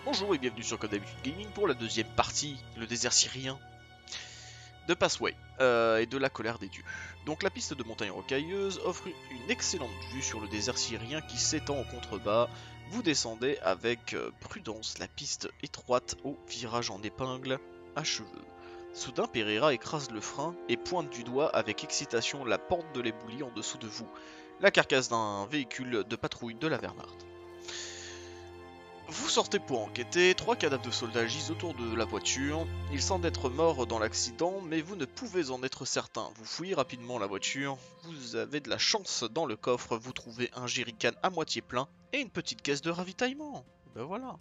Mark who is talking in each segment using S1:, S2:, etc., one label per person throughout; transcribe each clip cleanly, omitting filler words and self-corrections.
S1: Bonjour et bienvenue sur Comme d'habitude Gaming pour la deuxième partie, le désert syrien de Passway et de la colère des dieux. Donc la piste de montagne rocailleuse offre une excellente vue sur le désert syrien qui s'étend en contrebas. Vous descendez avec prudence la piste étroite au virage en épingle à cheveux. Soudain Pereira écrase le frein et pointe du doigt avec excitation la porte de l'éboulis en dessous de vous, la carcasse d'un véhicule de patrouille de la Wehrmacht. Vous sortez pour enquêter, 3 cadavres de soldats gisent autour de la voiture. Ils semblent être morts dans l'accident, mais vous ne pouvez en être certain. Vous fouillez rapidement la voiture, vous avez de la chance dans le coffre, vous trouvez un jerrycan à moitié plein et une petite caisse de ravitaillement. Ben voilà.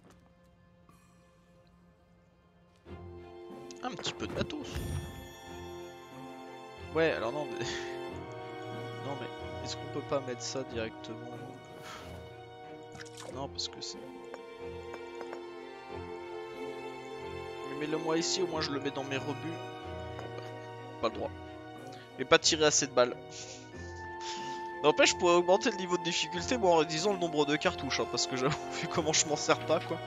S1: Un petit peu de matos. Ouais, alors non, mais... non mais, est-ce qu'on peut pas mettre ça directement? Non, parce que c'est... Mets-le moi ici, au moins je le mets dans mes rebuts. Pas le droit. Mais pas tirer assez de balles. N'empêche, je pourrais augmenter le niveau de difficulté, moi en réduisant le nombre de cartouches, hein, parce que j'avoue, vu comment je m'en sers pas, quoi.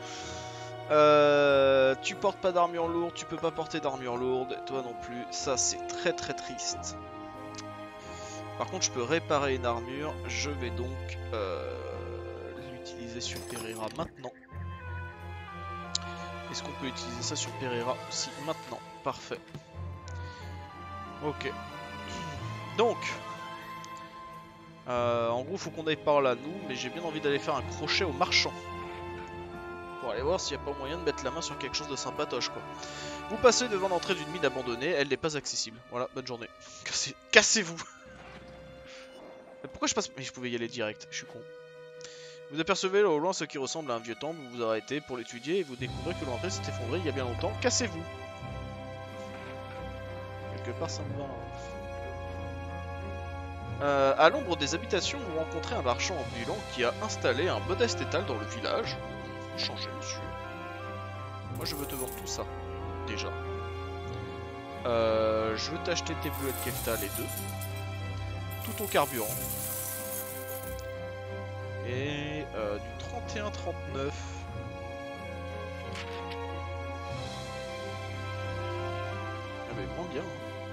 S1: Tu portes pas d'armure lourde, tu peux pas porter d'armure lourde, toi non plus, ça c'est très très triste. Par contre, je peux réparer une armure, je vais donc l'utiliser sur Pereira maintenant. Est-ce qu'on peut utiliser ça sur Pereira aussi maintenant? Parfait. Ok. Donc, en gros, faut qu'on aille par là, nous, mais j'ai bien envie d'aller faire un crochet au marchand. Pour aller voir s'il n'y a pas moyen de mettre la main sur quelque chose de sympatoche, quoi. Vous passez devant l'entrée d'une mine abandonnée, elle n'est pas accessible. Voilà, bonne journée. Cassez-vous. Pourquoi je passe... Mais je pouvais y aller direct, je suis con. Vous apercevez là au loin ce qui ressemble à un vieux temple, vous vous arrêtez pour l'étudier et vous découvrez que l'entrée s'est effondrée il y a bien longtemps. Cassez-vous. Quelque part ça me va. À l'ombre des habitations, vous rencontrez un marchand ambulant qui a installé un modeste étal dans le village. Changez, monsieur. Moi, je veux te vendre tout ça, déjà. Je veux t'acheter tes boulettes Kefta, les deux. Tout ton carburant. Et du 31-39. Ah mais moins bien.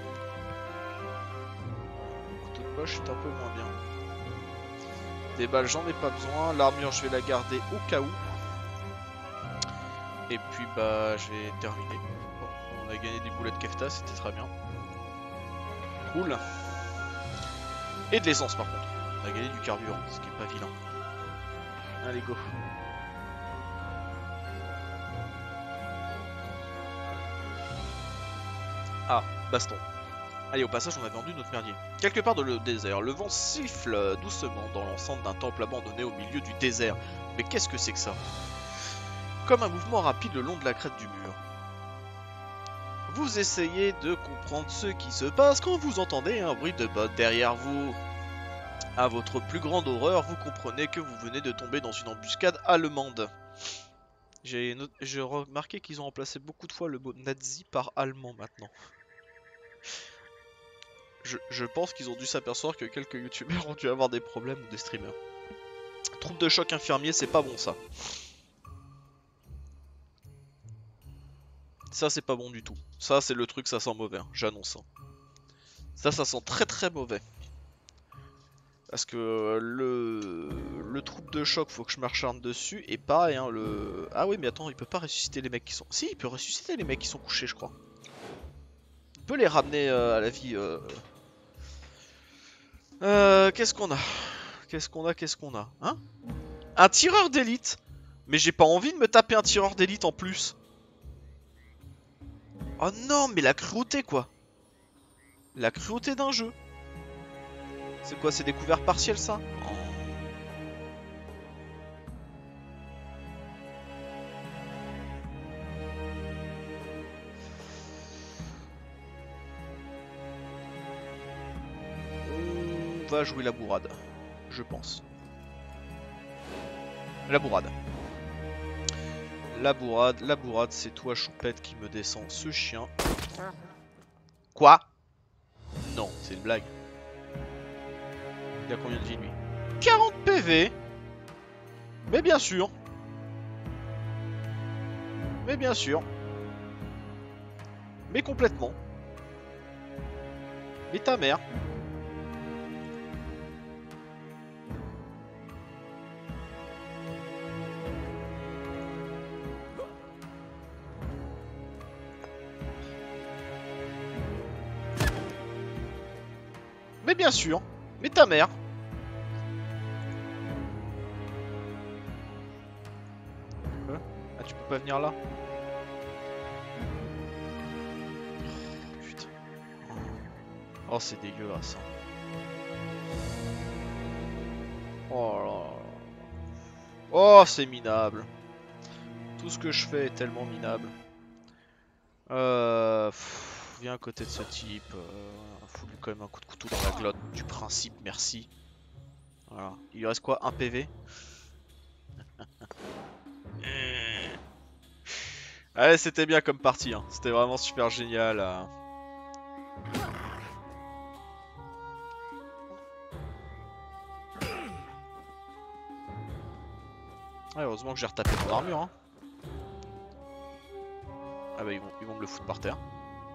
S1: Couteau de poche, c'est un peu moins bien. Des balles, j'en ai pas besoin. L'armure, je vais la garder au cas où. Et puis bah, je vais terminer. Bon, on a gagné des boulettes Kefta, c'était très bien. Cool. Et de l'essence par contre. On a gagné du carburant, ce qui est pas vilain. Allez, go. Ah, baston. Allez, au passage, on a vendu notre merdier. Quelque part dans le désert, le vent siffle doucement dans l'enceinte d'un temple abandonné au milieu du désert. Mais qu'est-ce que c'est que ça? Comme un mouvement rapide le long de la crête du mur. Vous essayez de comprendre ce qui se passe quand vous entendez un bruit de bottes derrière vous. À votre plus grande horreur, vous comprenez que vous venez de tomber dans une embuscade allemande. J'ai remarqué qu'ils ont remplacé beaucoup de fois le mot nazi par allemand maintenant. Je pense qu'ils ont dû s'apercevoir que quelques youtubeurs ont dû avoir des problèmes ou des streamers. Troupe de choc infirmier, c'est pas bon ça. Ça c'est pas bon du tout. Ça c'est le truc, ça sent mauvais, hein, j'annonce. Hein. Ça sent très très mauvais. Parce que le troupe de choc, faut que je m'acharne dessus. Et pareil, hein, le... Ah oui, mais attends, il peut pas ressusciter les mecs qui sont... Si, il peut ressusciter les mecs qui sont couchés, je crois. Il peut les ramener à la vie. Qu'est-ce qu'on a? Qu'est-ce qu'on a? Hein? Un tireur d'élite? Mais j'ai pas envie de me taper un tireur d'élite en plus. Oh non, mais la cruauté, quoi. La cruauté d'un jeu. C'est quoi, c'est découvert partiel ça? Oh. On va jouer la bourrade, je pense. La bourrade. La bourrade, c'est toi Choupette qui me descend ce chien. Quoi? Non, c'est une blague. Il a combien de vie lui? 40 PV. Mais bien sûr. Mais bien sûr. Mais complètement. Mais ta mère. Mais bien sûr. Mais ta mère. Quoi? Ah, tu peux pas venir là? Oh, putain. Oh, c'est dégueulasse. Oh là là. Oh, c'est minable. Tout ce que je fais est tellement minable. Viens à côté de ce type. Fous-lui quand même un coup de couteau dans la glotte. Du principe, merci. Voilà. Il lui reste quoi? Un PV? Allez, c'était bien comme partie. Hein. C'était vraiment super génial. Ouais, heureusement que j'ai retapé mon armure. Hein. Ah bah ils vont me le foutre par terre.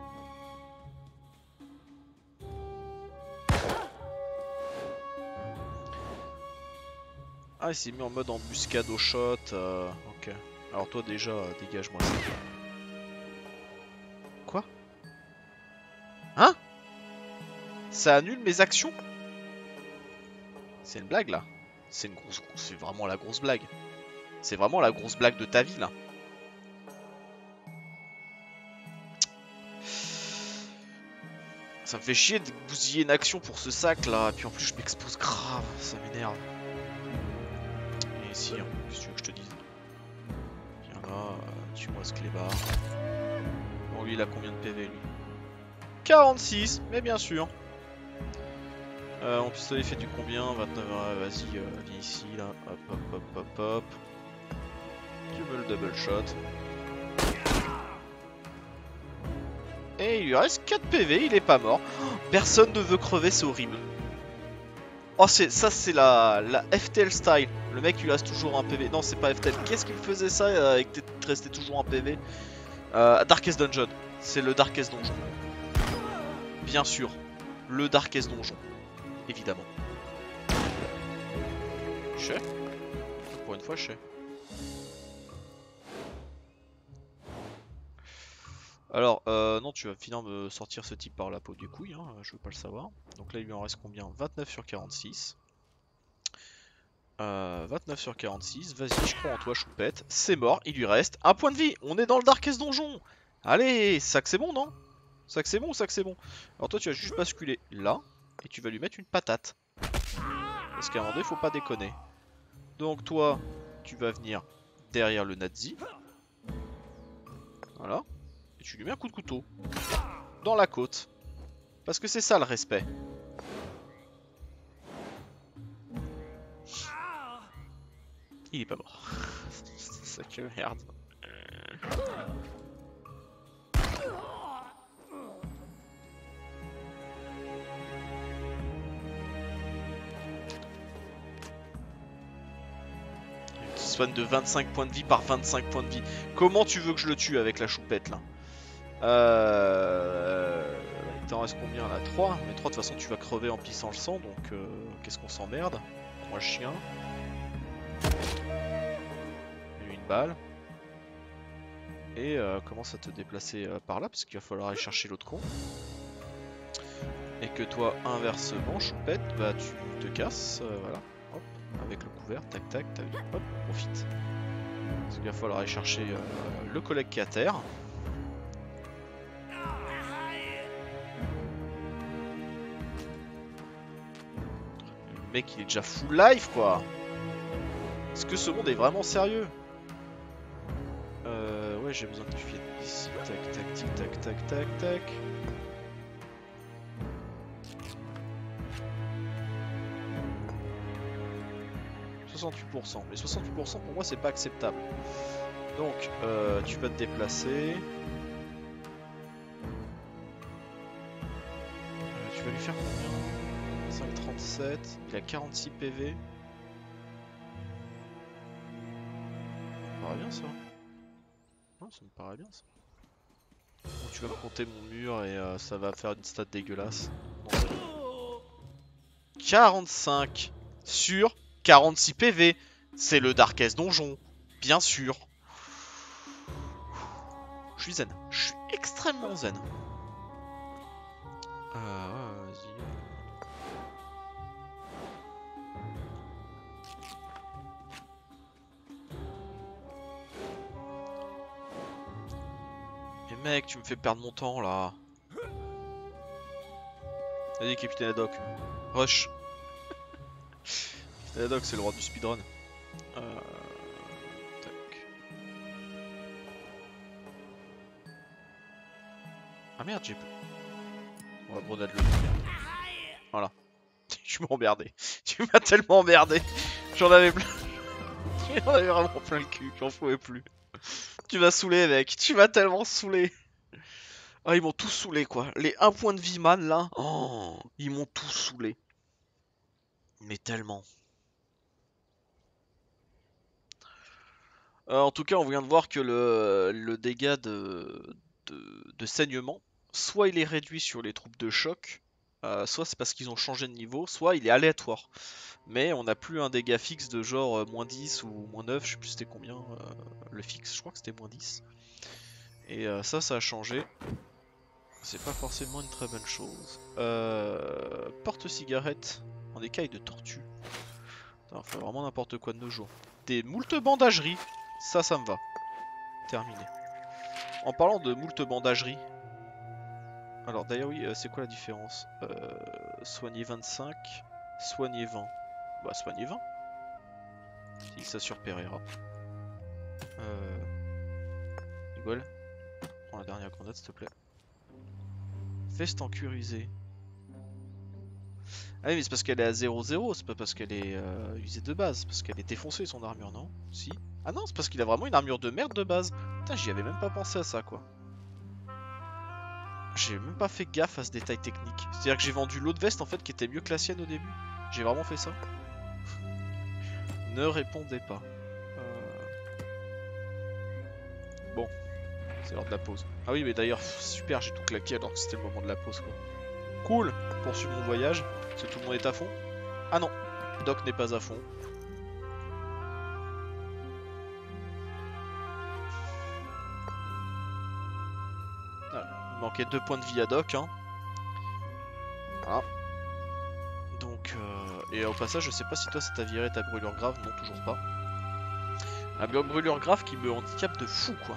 S1: Ah, il s'est mis en mode embuscade au shot. Ok. Alors toi déjà, dégage-moi ça. Quoi? Hein? Ça annule mes actions? C'est une blague là? C'est vraiment la grosse blague. C'est vraiment la grosse blague de ta vie là. Ça me fait chier de bousiller une action pour ce sac là. Et puis en plus je m'expose grave, ça m'énerve. Et si, hein, qu'est-ce que tu veux que je te dise? Viens là, tue-moi ce clébard. Bon lui il a combien de PV lui? 46, mais bien sûr. Mon pistolet fait du combien? 29, vas-y, viens ici là. Hop hop hop hop hop. Tu veux le double shot. Et il lui reste 4 PV, il est pas mort. Personne ne veut crever, c'est horrible. Oh, ça c'est la FTL style. Le mec il lui reste toujours un PV. Non, c'est pas FTL. Qu'est-ce qu'il faisait ça et que te restait toujours un PV? Darkest Dungeon. C'est le Darkest Donjon. Bien sûr. Le Darkest Donjon. Évidemment. Je sais. Pour une fois, je sais. Alors, non, tu vas finir de me sortir ce type par la peau des couilles, hein, je veux pas le savoir. Donc là, il lui en reste combien? 29 sur 46. 29 sur 46, vas-y, je crois en toi, choupette. C'est mort, il lui reste un point de vie. On est dans le Darkest Donjon. Allez, ça que c'est bon, non? Ça que c'est bon ou ça que c'est bon? Alors toi, tu vas juste basculer là, et tu vas lui mettre une patate. Parce qu'à un moment donné, faut pas déconner. Donc toi, tu vas venir derrière le Nazi. Voilà. Et tu lui mets un coup de couteau. Dans la côte. Parce que c'est ça le respect. Il est pas mort. C'est ça que merde. Il soigne de 25 points de vie par 25 points de vie. Comment tu veux que je le tue avec la choupette là? Il t'en reste combien là? 3. Mais 3 de toute façon tu vas crever en pissant le sang, donc qu'est-ce qu'on s'emmerde? 3 chiens. Une balle. Et commence à te déplacer par là, parce qu'il va falloir aller chercher l'autre con. Et que toi, inversement, choupette, bah tu te casses, voilà, hop, avec le couvert, tac tac, tac, hop, profite. Parce qu'il va falloir aller chercher le collègue qui est à terre. Le mec il est déjà full life quoi. Est-ce que ce monde est vraiment sérieux? Ouais, j'ai besoin que tu viennes ici, tac tac tic tac tac tac tac. Mais 68% pour moi c'est pas acceptable. Donc tu vas te déplacer. Tu vas lui faire combien? 5,37. Il a 46 PV. Ça va bien ça. Ouais, ça me paraît bien ça. Bon, tu vas me compter mon mur et ça va faire une stat dégueulasse. Non, 45 sur 46 PV. C'est le Darkest Donjon, bien sûr. Je suis zen. Je suis extrêmement zen. Vas-y. Mais mec, tu me fais perdre mon temps là. Vas-y, Capitaine Haddock. Rush. Capitaine Haddock, c'est le roi du speedrun. Tac. Ah merde, j'ai... On va grenade le merde. Voilà. Tu m'as emmerdé. Tu m'as tellement emmerdé. J'en avais plein. J'en avais vraiment plein le cul. J'en pouvais plus. Tu m'as saoulé, mec. Tu m'as tellement saoulé. Ah, ils m'ont tous saoulé, quoi. Les 1 point de vie man, là. Oh, ils m'ont tous saoulé. Mais tellement. En tout cas, on vient de voir que le dégât de saignement, soit il est réduit sur les troupes de choc, soit c'est parce qu'ils ont changé de niveau, soit il est aléatoire. Mais on n'a plus un dégât fixe de genre moins 10 ou moins 9, je sais plus c'était combien le fixe, je crois que c'était moins 10. Et ça a changé. C'est pas forcément une très bonne chose. Porte-cigarette en écaille de tortue. On fait vraiment n'importe quoi de nos jours. Des moult bandageries, ça me va. Terminé. En parlant de moult bandageries, alors d'ailleurs oui, c'est quoi la différence? Soigner 25, soigner 20. Bah soigner 20. Si ça sur Pereira. Rigole. Prends la dernière grenade s'il te plaît. Veste en cuir usé. Ah oui mais c'est parce qu'elle est à 0-0, c'est pas parce qu'elle est usée de base, parce qu'elle est défoncée son armure, non? Si. Ah non, c'est parce qu'il a vraiment une armure de merde de base. Putain, j'y avais même pas pensé à ça quoi. J'ai même pas fait gaffe à ce détail technique. C'est-à-dire que j'ai vendu l'autre veste en fait qui était mieux que la sienne au début. J'ai vraiment fait ça. Ne répondez pas. Bon, c'est l'heure de la pause. Ah oui mais d'ailleurs, super, j'ai tout claqué alors que c'était le moment de la pause quoi. Cool, poursuivre mon voyage. Parce que tout le monde est à fond. Ah non, Doc n'est pas à fond. Ah, il manquait 2 points de vie à Doc. Hein. Voilà. Donc, et au passage, je sais pas si toi ça t'a viré ta brûlure grave. Non, toujours pas. La brûlure grave qui me handicape de fou quoi.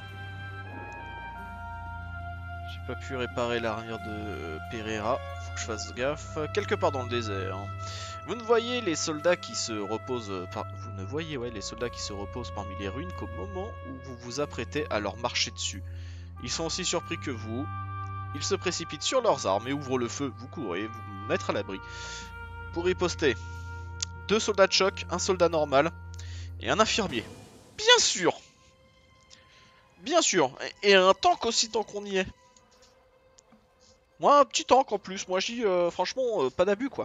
S1: J'ai pas pu réparer l'armure de Pereira. Faut que je fasse gaffe. Quelque part dans le désert. Hein. Vous ne voyez les soldats qui se reposent vous ne voyez les soldats qui se reposent parmi les ruines qu'au moment où vous vous apprêtez à leur marcher dessus. Ils sont aussi surpris que vous. Ils se précipitent sur leurs armes et ouvrent le feu. Vous courez, vous vous mettre à l'abri. Pour riposter, 2 soldats de choc, un soldat normal et un infirmier. Bien sûr. Bien sûr. Et un tank aussi tant qu'on y est. Moi un petit tank en plus. Moi je dis franchement pas d'abus quoi.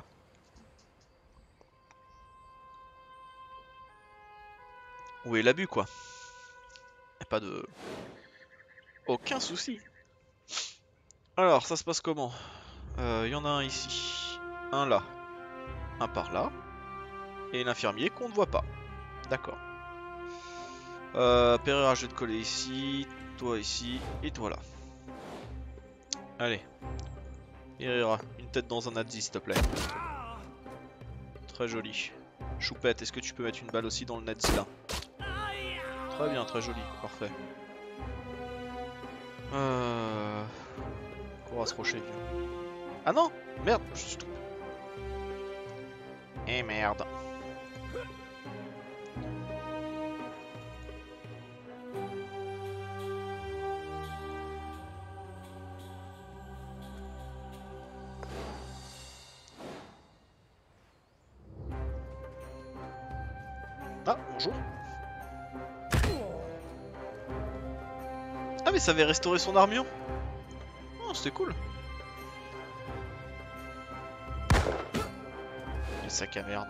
S1: Où est l'abus quoi? Y'a pas de... Aucun souci. Alors, ça se passe comment? Y en a un ici. Un là. Un par là. Et l'infirmier qu'on ne voit pas. D'accord. Pereira, je vais te coller ici. Toi ici. Et toi là. Allez. Pereira, une tête dans un Nazi s'il te plaît. Très joli. Choupette, est-ce que tu peux mettre une balle aussi dans le Nazi là? Très bien, très joli. Parfait. On va se rocher, vieux. Ah non! Merde! Je suis trompé. Eh merde! Ah, bonjour! Ah mais ça avait restauré son armure? Oh, c'était cool! Les sacs à merde.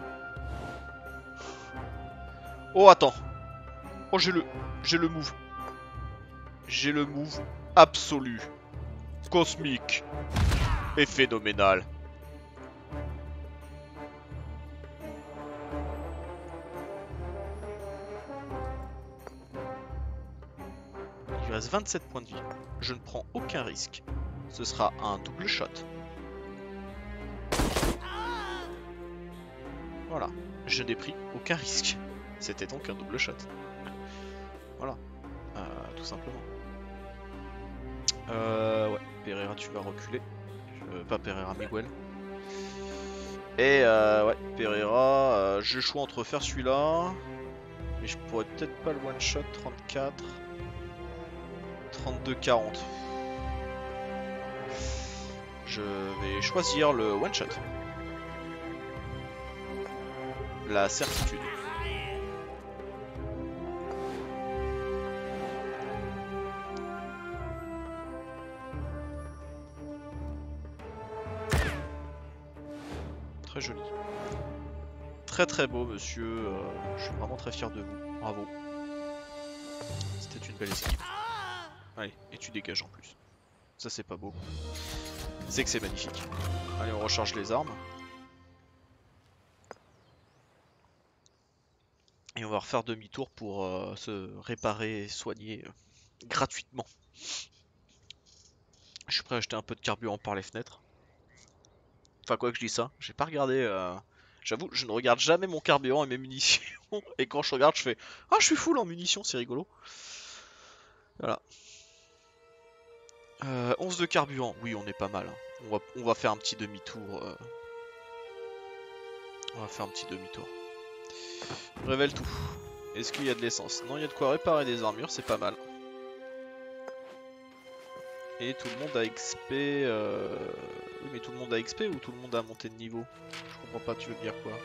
S1: Oh attends. Oh j'ai le move. j'ai le move absolu, cosmique et phénoménal. Il reste 27 points de vie. Je ne prends aucun risque. Ce sera un double shot. Voilà. Je n'ai pris aucun risque. C'était donc un double shot. Voilà. Tout simplement. Ouais. Pereira, tu vas reculer. Pas Pereira, Miguel. Et ouais, Pereira, j'ai le choix entre faire celui-là. Mais je pourrais peut-être pas le one shot. 34. 32, 40. Je vais choisir le one shot. La certitude. Très joli. Très très beau, monsieur. Je suis vraiment très fier de vous. Bravo. C'était une belle esquive. Allez, et tu dégages en plus. Ça c'est pas beau. C'est que c'est magnifique. Allez, on recharge les armes. Et on va refaire demi-tour pour se réparer et soigner gratuitement. Je suis prêt à acheter un peu de carburant par les fenêtres. Enfin, quoi que je dis ça, j'ai pas regardé. J'avoue, je ne regarde jamais mon carburant et mes munitions. Et quand je regarde, je fais ah, je suis full en munitions, c'est rigolo. Voilà. 11 de carburant, oui, on est pas mal. Hein. On va faire un petit demi-tour. On va faire un petit demi-tour. Révèle tout. Est-ce qu'il y a de l'essence? Non, il y a de quoi réparer des armures, c'est pas mal. Et tout le monde a XP. Oui, mais tout le monde a XP ou tout le monde a monté de niveau? Je comprends pas, tu veux dire quoi?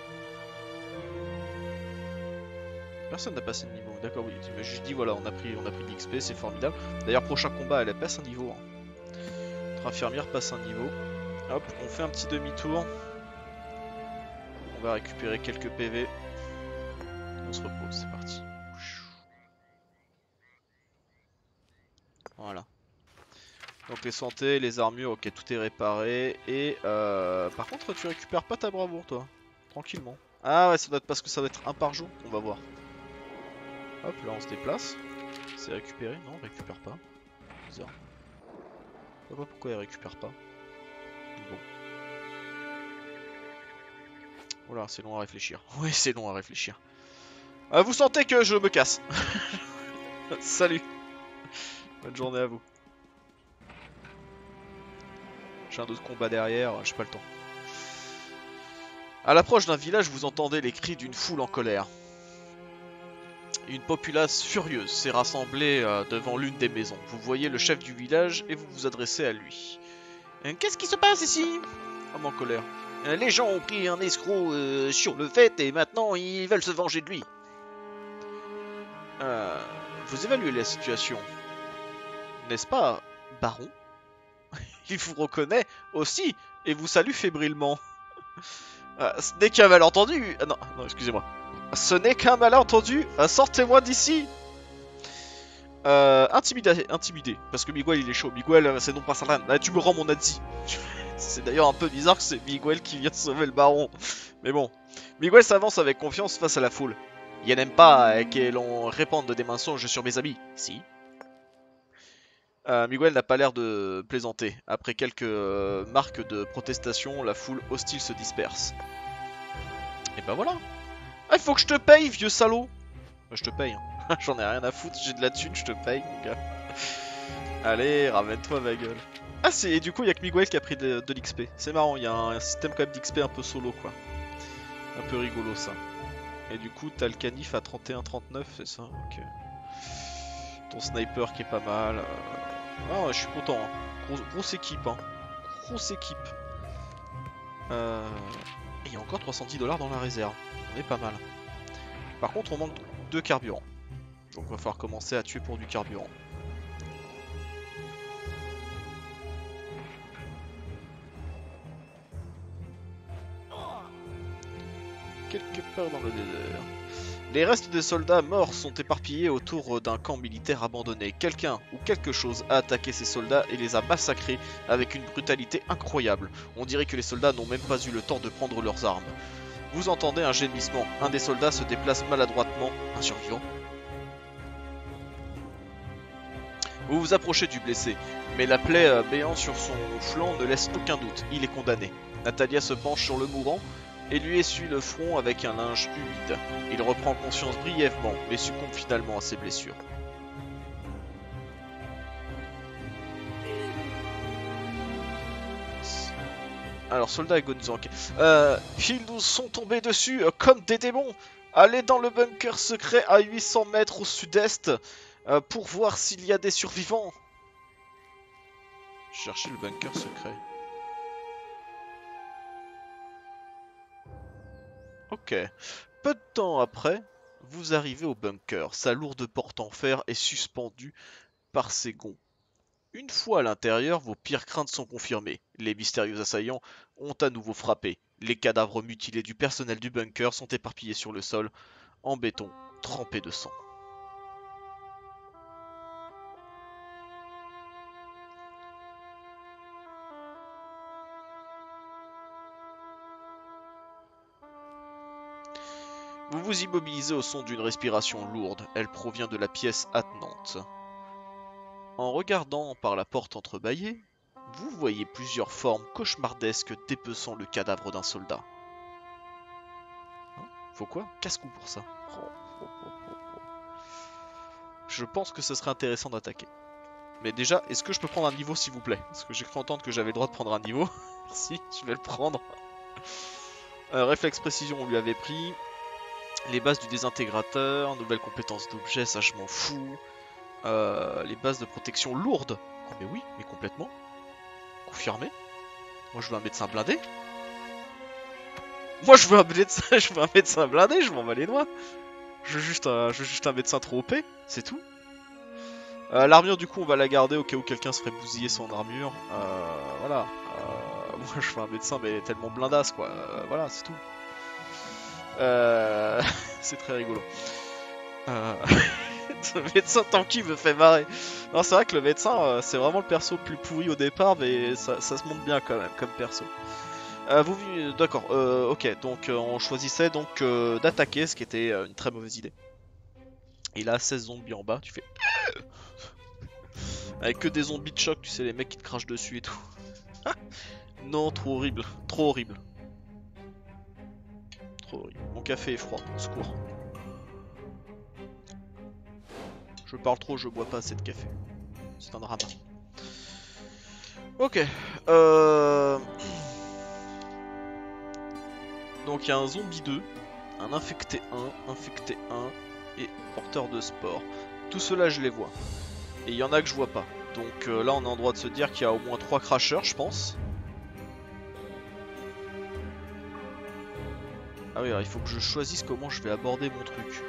S1: Personne n'a passé de niveau, d'accord, oui. Tu m'as juste dit, voilà, on a pris de l'XP, c'est formidable. D'ailleurs, prochain combat, elle passe un niveau. Hein. Notre infirmière passe un niveau. Hop, on fait un petit demi-tour. On va récupérer quelques PV. On se repose, c'est parti. Voilà. Donc les santé, les armures, ok, tout est réparé. Et par contre, tu récupères pas ta bravoure, toi. Tranquillement. Ah ouais, ça doit être parce que ça doit être un par jour. On va voir. Hop, là on se déplace. C'est récupéré? Non, on récupère pas. Bizarre. Je sais pas pourquoi il récupère pas. Bon. Voilà, c'est long à réfléchir. Oui, c'est long à réfléchir. Vous sentez que je me casse. Salut. Bonne journée à vous. J'ai un autre combat derrière, j'ai pas le temps. À l'approche d'un village, vous entendez les cris d'une foule en colère. Une populace furieuse s'est rassemblée devant l'une des maisons. Vous voyez le chef du village et vous vous adressez à lui. Qu'est-ce qui se passe ici? Homme en colère. Les gens ont pris un escroc sur le fait et maintenant ils veulent se venger de lui. Vous évaluez la situation, n'est-ce pas, baron? Il vous reconnaît aussi et vous salue fébrilement. Ce n'est qu'un malentendu. Non, non, excusez-moi. Ce n'est qu'un malentendu. Sortez-moi d'ici. Intimidé. Parce que Miguel il est chaud. Miguel, c'est non pas Salran. Là, tu me rends mon Nazi. C'est d'ailleurs un peu bizarre que c'est Miguel qui vient sauver le baron. Mais bon. Miguel s'avance avec confiance face à la foule. Il n'aime pas que l'on répande des mensonges sur mes amis. Si. Miguel n'a pas l'air de plaisanter. Après quelques marques de protestation, la foule hostile se disperse. Et ben voilà. Ah, il faut que je te paye, vieux salaud. Je te paye. Hein. J'en ai rien à foutre, j'ai de la thune, je te paye, mon gars. Allez, ramène-toi ma gueule. Ah, et du coup, il y a que Miguel qui a pris de l'XP. C'est marrant, il y a un système quand même d'XP un peu solo, quoi. Un peu rigolo, ça. Et du coup, t'as le canif à 31-39, c'est ça? Ok. Ton sniper qui est pas mal. Ah, ouais, je suis content. Hein. Grosse équipe, hein. Grosse équipe. Et il y a encore 310 $ dans la réserve. On est pas mal. Par contre, on manque de carburant. Donc, il va falloir commencer à tuer pour du carburant. Quelque part dans le désert. Les restes des soldats morts sont éparpillés autour d'un camp militaire abandonné. Quelqu'un ou quelque chose a attaqué ces soldats et les a massacrés avec une brutalité incroyable. On dirait que les soldats n'ont même pas eu le temps de prendre leurs armes. Vous entendez un gémissement. Un des soldats se déplace maladroitement. Un survivant. Vous vous approchez du blessé, mais la plaie béante sur son flanc ne laisse aucun doute. Il est condamné. Natalia se penche sur le mourant et lui essuie le front avec un linge humide. Il reprend conscience brièvement, mais succombe finalement à ses blessures. Alors, soldat agonisant. Okay. Ils nous sont tombés dessus comme des démons. Allez dans le bunker secret à 800 mètres au sud-est pour voir s'il y a des survivants. Cherchez le bunker secret. Ok. Peu de temps après, vous arrivez au bunker. Sa lourde porte en fer est suspendue par ses gonds. Une fois à l'intérieur, vos pires craintes sont confirmées. Les mystérieux assaillants ont à nouveau frappé. Les cadavres mutilés du personnel du bunker sont éparpillés sur le sol, en béton, trempé de sang. Vous vous immobilisez au son d'une respiration lourde. Elle provient de la pièce attenante. En regardant par la porte entrebâillée, vous voyez plusieurs formes cauchemardesques dépeçant le cadavre d'un soldat. Hein? Faut quoi? Casse-cou pour ça. Je pense que ce serait intéressant d'attaquer. Mais déjà, est-ce que je peux prendre un niveau s'il vous plaît? Parce que j'ai cru entendre que j'avais le droit de prendre un niveau. Merci, je vais le prendre. Réflexe précision, on lui avait pris. Les bases du désintégrateur, nouvelles compétences d'objet, ça je m'en fous. Les bases de protection lourdes. Oh mais oui, mais complètement. Confirmé. Moi je veux un médecin blindé. Moi je veux un médecin, je veux un médecin blindé, je m'en bats les doigts. Je veux juste un médecin trop OP, c'est tout. L'armure du coup on va la garder au cas où quelqu'un se ferait bousiller son armure. Voilà. Moi je veux un médecin mais tellement blindasse quoi. Voilà, c'est tout. C'est très rigolo. Ce médecin tanky me fait marrer. Non, c'est vrai que le médecin, c'est vraiment le perso le plus pourri au départ, mais ça se monte bien quand même comme perso. D'accord, ok, donc on choisissait donc d'attaquer, ce qui était une très mauvaise idée. Et là, 16 zombies en bas, tu fais... Avec que des zombies de choc, tu sais, les mecs qui te crachent dessus et tout. Non, trop horrible, trop horrible. Trop horrible. Mon café est froid, au secours. Je parle trop, je bois pas assez de café. C'est un drama. Ok. Donc il y a un zombie 2, un infecté 1 et porteur de sport. Tout cela je les vois. Et il y en a que je vois pas. Donc là on est en droit de se dire qu'il y a au moins 3 crashers je pense. Ah oui, alors il faut que je choisisse comment je vais aborder mon truc.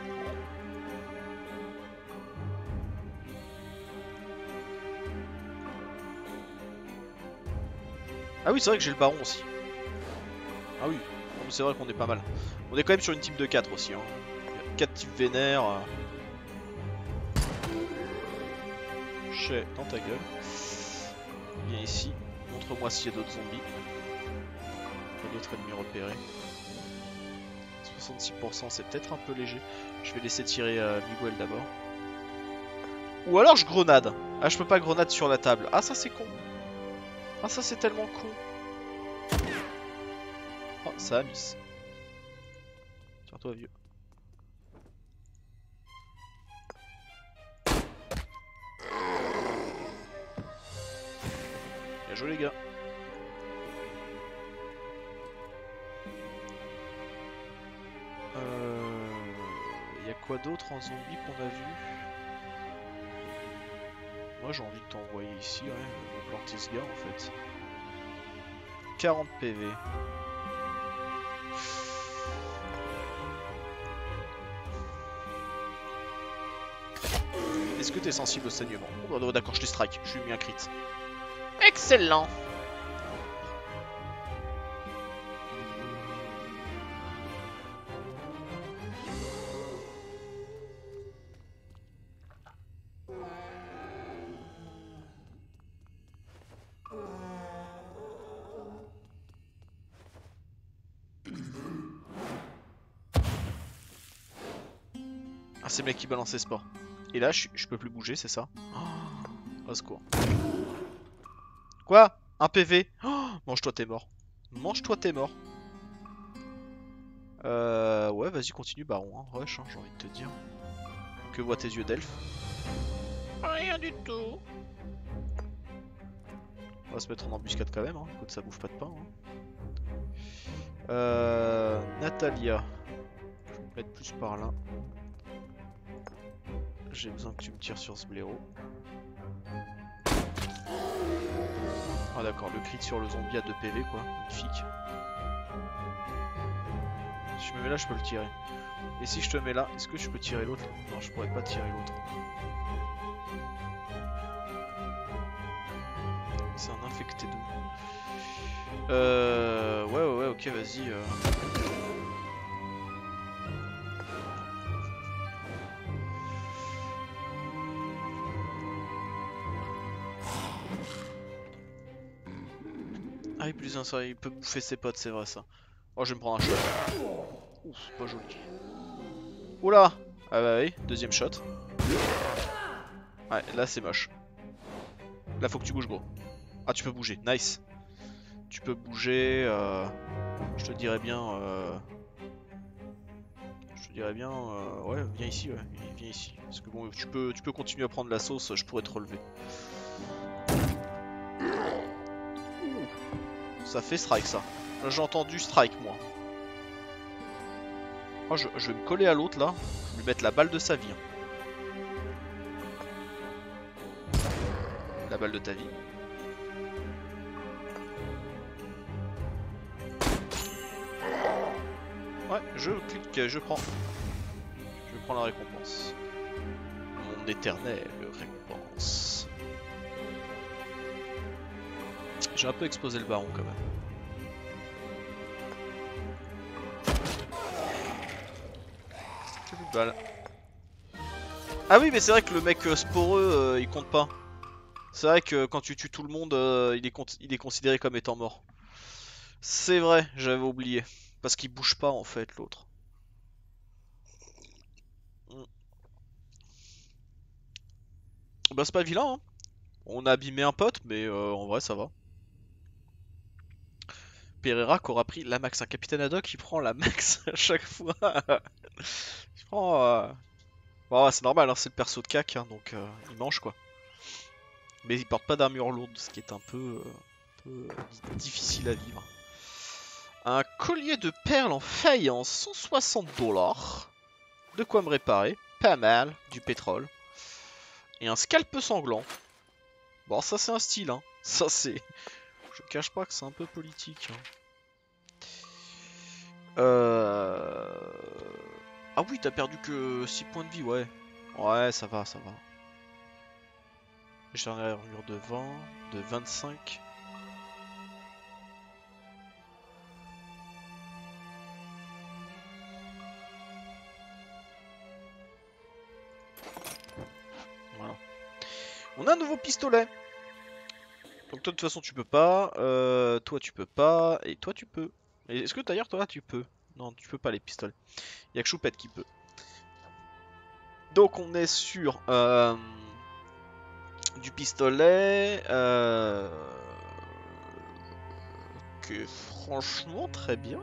S1: Ah oui, c'est vrai que j'ai le baron aussi. Ah oui, c'est vrai qu'on est pas mal. On est quand même sur une team de 4 aussi. Hein. 4 types vénères. Chez dans ta gueule. Viens ici. Montre-moi s'il y a d'autres zombies. Il y a d'autres ennemis repérés. 66%, c'est peut-être un peu léger. Je vais laisser tirer Miguel d'abord. Ou alors je grenade. Ah, je peux pas grenade sur la table. Ah, ça c'est con. Ah, ça c'est tellement con. Oh, ça a miss. Tire-toi, vieux. Bien joué, les gars. Y'a quoi d'autre en zombie qu'on a vu? Moi j'ai envie de t'envoyer ici, ouais, me planter ce gars en fait. 40 PV. Est-ce que t'es sensible au saignement? Oh, d'accord, je te strike, je lui ai mis un crit. Excellent! c'est le mec qui balance ses sports. Et là, je peux plus bouger, c'est ça? Au secours. Quoi? Un PV? Oh, mange-toi, t'es mort. Mange-toi, t'es mort. Ouais, vas-y, continue, baron. Hein. Rush, hein, j'ai envie de te dire. Que voient tes yeux d'elfe? Rien du tout. On va se mettre en embuscade quand même, hein. Écoute, ça bouffe pas de pain. Hein. Natalia. Je vais me mettre plus par là. J'ai besoin que tu me tires sur ce blaireau. Ah d'accord, le crit sur le zombie à 2 PV quoi, magnifique. Si je me mets là, je peux le tirer. Et si je te mets là, est-ce que je peux tirer l'autre? Non, je pourrais pas tirer l'autre. C'est un infecté de... Ouais, ok, vas-y. Ah, il peut bouffer ses potes, c'est vrai ça. Oh, je vais me prendre un shot. Ouf, pas joli. Oula! Ah bah oui, deuxième shot. Ouais, là c'est moche. Là faut que tu bouges gros. Ah, tu peux bouger, nice. Tu peux bouger, je te dirais bien... ouais, viens ici, ouais, viens ici. Parce que bon, tu peux continuer à prendre la sauce, je pourrais te relever. Ça fait strike ça. Là j'ai entendu strike moi. Oh, je vais me coller à l'autre là. Je vais lui mettre la balle de sa vie. La balle de ta vie. Ouais, je clique, je prends. Je prends la récompense. Mon éternelle récompense. J'ai un peu explosé le baron quand même. J'ai plus de balles. Ah oui, mais c'est vrai que le mec sporeux, il compte pas. C'est vrai que quand tu tues tout le monde, il est considéré comme étant mort. C'est vrai, j'avais oublié. Parce qu'il bouge pas en fait l'autre. Bah c'est pas vilain hein. On a abîmé un pote mais en vrai ça va. Pereira qui aura pris la max. Un capitaine ad hoc qui prend la max à chaque fois. Il prend... Bon, c'est normal hein, c'est le perso de cac hein, donc il mange quoi. Mais il porte pas d'armure lourde ce qui est un peu difficile à vivre. Un collier de perles en faïence, $160. De quoi me réparer, pas mal, du pétrole. Et un scalpe sanglant. Bon, ça c'est un style, hein. Ça c'est... Je cache pas que c'est un peu politique. Hein. Ah oui, t'as perdu que 6 points de vie, ouais. Ouais, ça va, ça va. J'ai une armure de 20, de 25. Voilà. On a un nouveau pistolet. Donc toi de toute façon tu peux pas, toi tu peux pas, et toi tu peux. Est-ce que d'ailleurs toi tu peux? Non, tu peux pas les pistolets. Y'a que Choupette qui peut. Donc on est sur du pistolet que franchement très bien.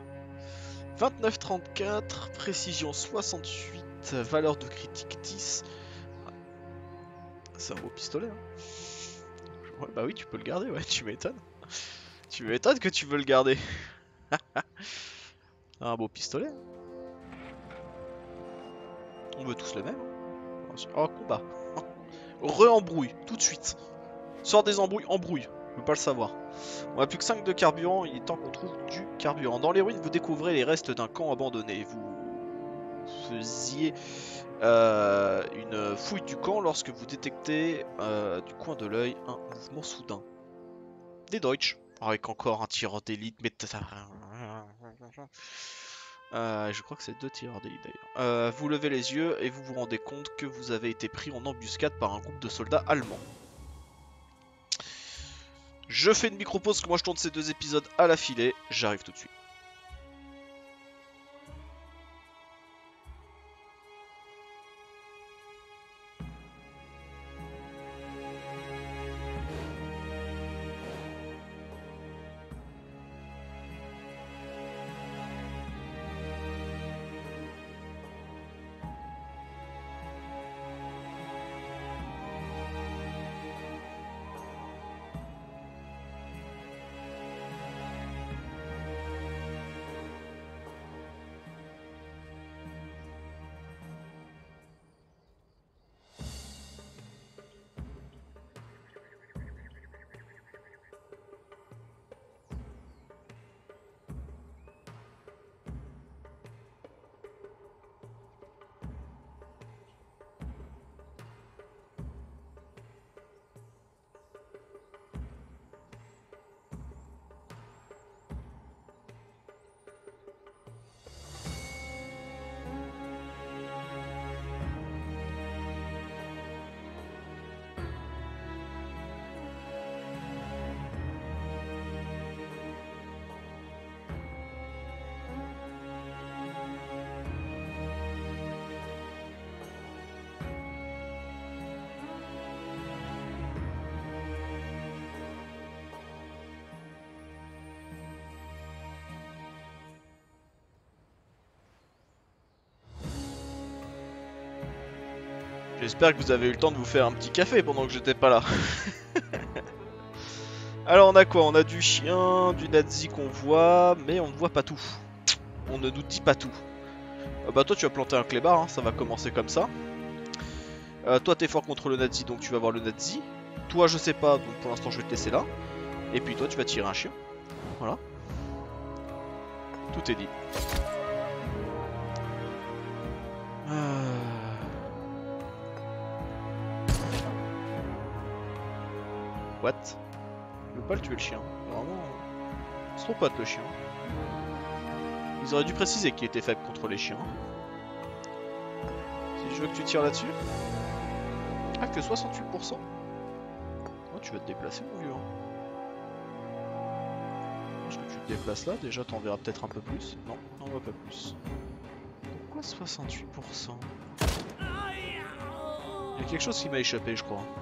S1: 29-34, précision 68, valeur de critique 10. C'est un beau pistolet. Hein. Ouais, bah oui, tu peux le garder, ouais, tu m'étonnes. Tu m'étonnes que tu veux le garder. Un beau pistolet. On veut tous le même. Oh, combat. Re-embrouille, tout de suite. Sors des embrouilles, embrouille. Je veux pas le savoir. On a plus que 5 de carburant, il est temps qu'on trouve du carburant. Dans les ruines, vous découvrez les restes d'un camp abandonné. Vous faisiez une fouille du camp lorsque vous détectez du coin de l'œil un mouvement soudain. Des Deutsch, avec encore un tireur d'élite, mais... je crois que c'est 2 tireurs d'élite d'ailleurs. Vous levez les yeux et vous vous rendez compte que vous avez été pris en embuscade par un groupe de soldats allemands. Je fais une micro-pause parce que moi je tourne ces 2 épisodes à la filée, j'arrive tout de suite. J'espère que vous avez eu le temps de vous faire un petit café pendant que j'étais pas là. Alors on a quoi? On a du chien, du nazi qu'on voit, mais on ne voit pas tout. On ne nous dit pas tout. Bah toi tu vas planter un clébard, hein, ça va commencer comme ça. Toi t'es fort contre le nazi, donc tu vas voir le nazi. Toi je sais pas, donc pour l'instant je vais te laisser là. Et puis toi tu vas tirer un chien. Voilà. Tout est dit. What? Je veux pas le tuer le chien. Vraiment. C'est trop pote le chien. Ils auraient dû préciser qu'il était faible contre les chiens. Si je veux que tu tires là-dessus. Ah, que 68%. Oh, tu vas te déplacer mon vieux. Est-ce que tu te déplaces là? Déjà t'en verras peut-être un peu plus. Non, on va pas plus. Pourquoi 68%? Il y a quelque chose qui m'a échappé je crois.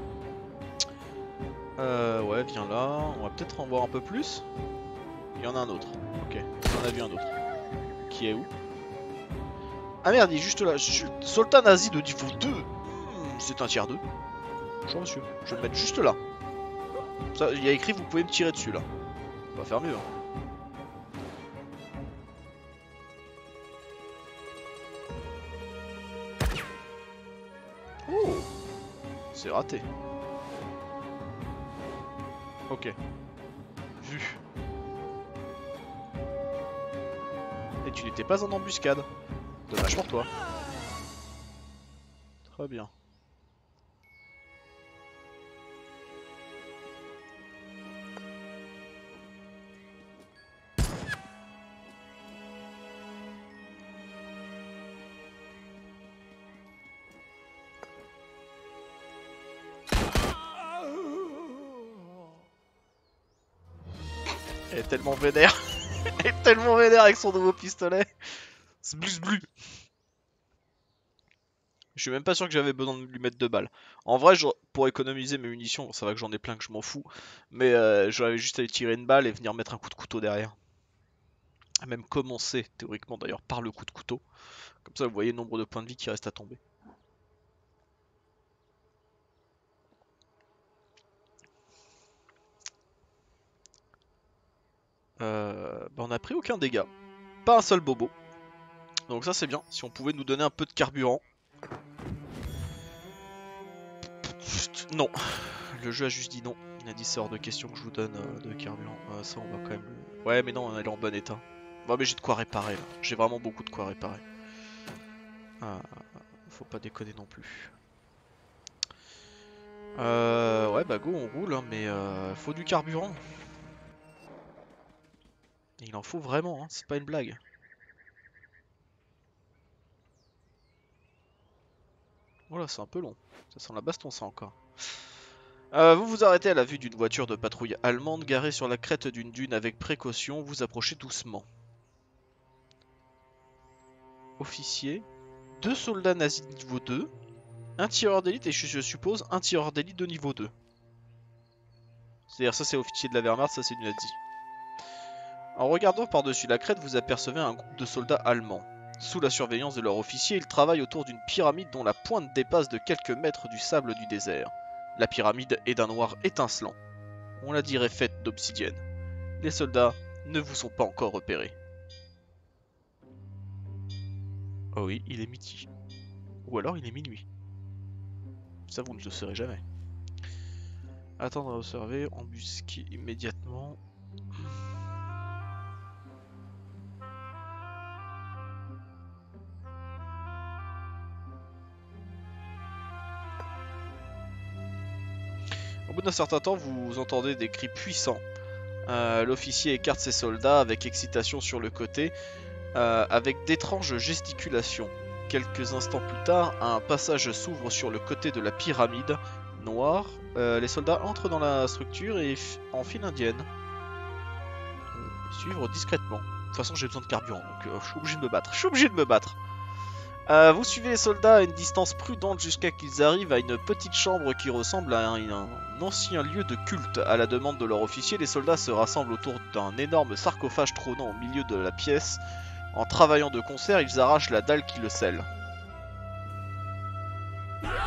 S1: Ouais, viens là. On va peut-être en voir un peu plus. Il y en a un autre. Ok, on a vu un autre. Qui est où? Ah merde, il est juste là. Soldat nazi de niveau 2. C'est un tiers 2. Bonjour monsieur. Je vais le mettre juste là. Ça, il y a écrit vous pouvez me tirer dessus là. On va faire mieux. Hein. Oh, c'est raté. Ok. Vu. Et tu n'étais pas en embuscade. Dommage pour toi. Très bien. Elle est tellement vénère. Elle est tellement vénère avec son nouveau pistolet. C'est blus. Je suis même pas sûr que j'avais besoin de lui mettre 2 balles. En vrai, pour économiser mes munitions, ça va que j'en ai plein que je m'en fous. Mais j'aurais juste à lui tirer une balle et venir mettre un coup de couteau derrière. Même commencer, théoriquement d'ailleurs, par le coup de couteau. Comme ça, vous voyez le nombre de points de vie qui restent à tomber. Bah on a pris aucun dégât. Pas un seul bobo. Donc ça c'est bien. Si on pouvait nous donner un peu de carburant. Non. Le jeu a juste dit non. Il a dit c'est hors de question que je vous donne de carburant. Ça on va quand même le... Ouais mais non, elle est en bon état. Bah mais j'ai de quoi réparer là. J'ai vraiment beaucoup de quoi réparer. Faut pas déconner non plus. Ouais bah go on roule hein, mais faut du carburant. Il en faut vraiment, hein, c'est pas une blague. Voilà, c'est un peu long. Ça sent la baston ça encore. Vous vous arrêtez à la vue d'une voiture de patrouille allemande garée sur la crête d'une dune avec précaution. Vous approchez doucement. Officier, 2 soldats nazis de niveau 2, un tireur d'élite et je suppose un tireur d'élite de niveau 2. C'est-à-dire ça c'est officier de la Wehrmacht, ça c'est du nazi. En regardant par-dessus la crête, vous apercevez un groupe de soldats allemands. Sous la surveillance de leur officier, ils travaillent autour d'une pyramide dont la pointe dépasse de quelques mètres du sable du désert. La pyramide est d'un noir étincelant. On la dirait faite d'obsidienne. Les soldats ne vous sont pas encore repérés. Oh oui, il est midi. Ou alors il est minuit. Ça vous ne le saurez jamais. Attendre à observer, embusquer immédiatement. Au bout d'un certain temps, vous entendez des cris puissants. L'officier écarte ses soldats avec excitation sur le côté, avec d'étranges gesticulations. Quelques instants plus tard, un passage s'ouvre sur le côté de la pyramide noire. Les soldats entrent dans la structure et en file indienne. Suivre discrètement. De toute façon, j'ai besoin de carburant, donc je suis obligé de me battre. Je suis obligé de me battre. Vous suivez les soldats à une distance prudente jusqu'à qu'ils arrivent à une petite chambre qui ressemble à un ancien lieu de culte. À la demande de leur officier, les soldats se rassemblent autour d'un énorme sarcophage trônant au milieu de la pièce. En travaillant de concert, ils arrachent la dalle qui le scelle.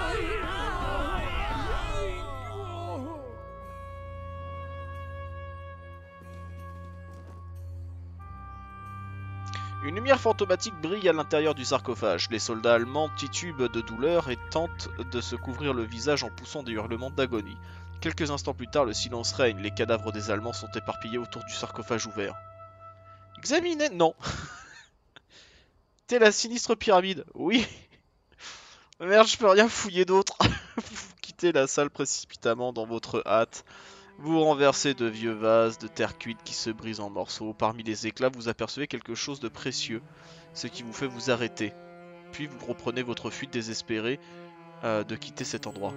S1: Une lumière fantomatique brille à l'intérieur du sarcophage. Les soldats allemands titubent de douleur et tentent de se couvrir le visage en poussant des hurlements d'agonie. Quelques instants plus tard, le silence règne. Les cadavres des Allemands sont éparpillés autour du sarcophage ouvert. Examinez... Non. T'es la sinistre pyramide. Oui. Merde, je peux rien fouiller d'autre. Vous quittez la salle précipitamment dans votre hâte. Vous renversez de vieux vases de terre cuite qui se brisent en morceaux. Parmi les éclats, vous apercevez quelque chose de précieux, ce qui vous fait vous arrêter. Puis vous reprenez votre fuite désespérée de quitter cet endroit.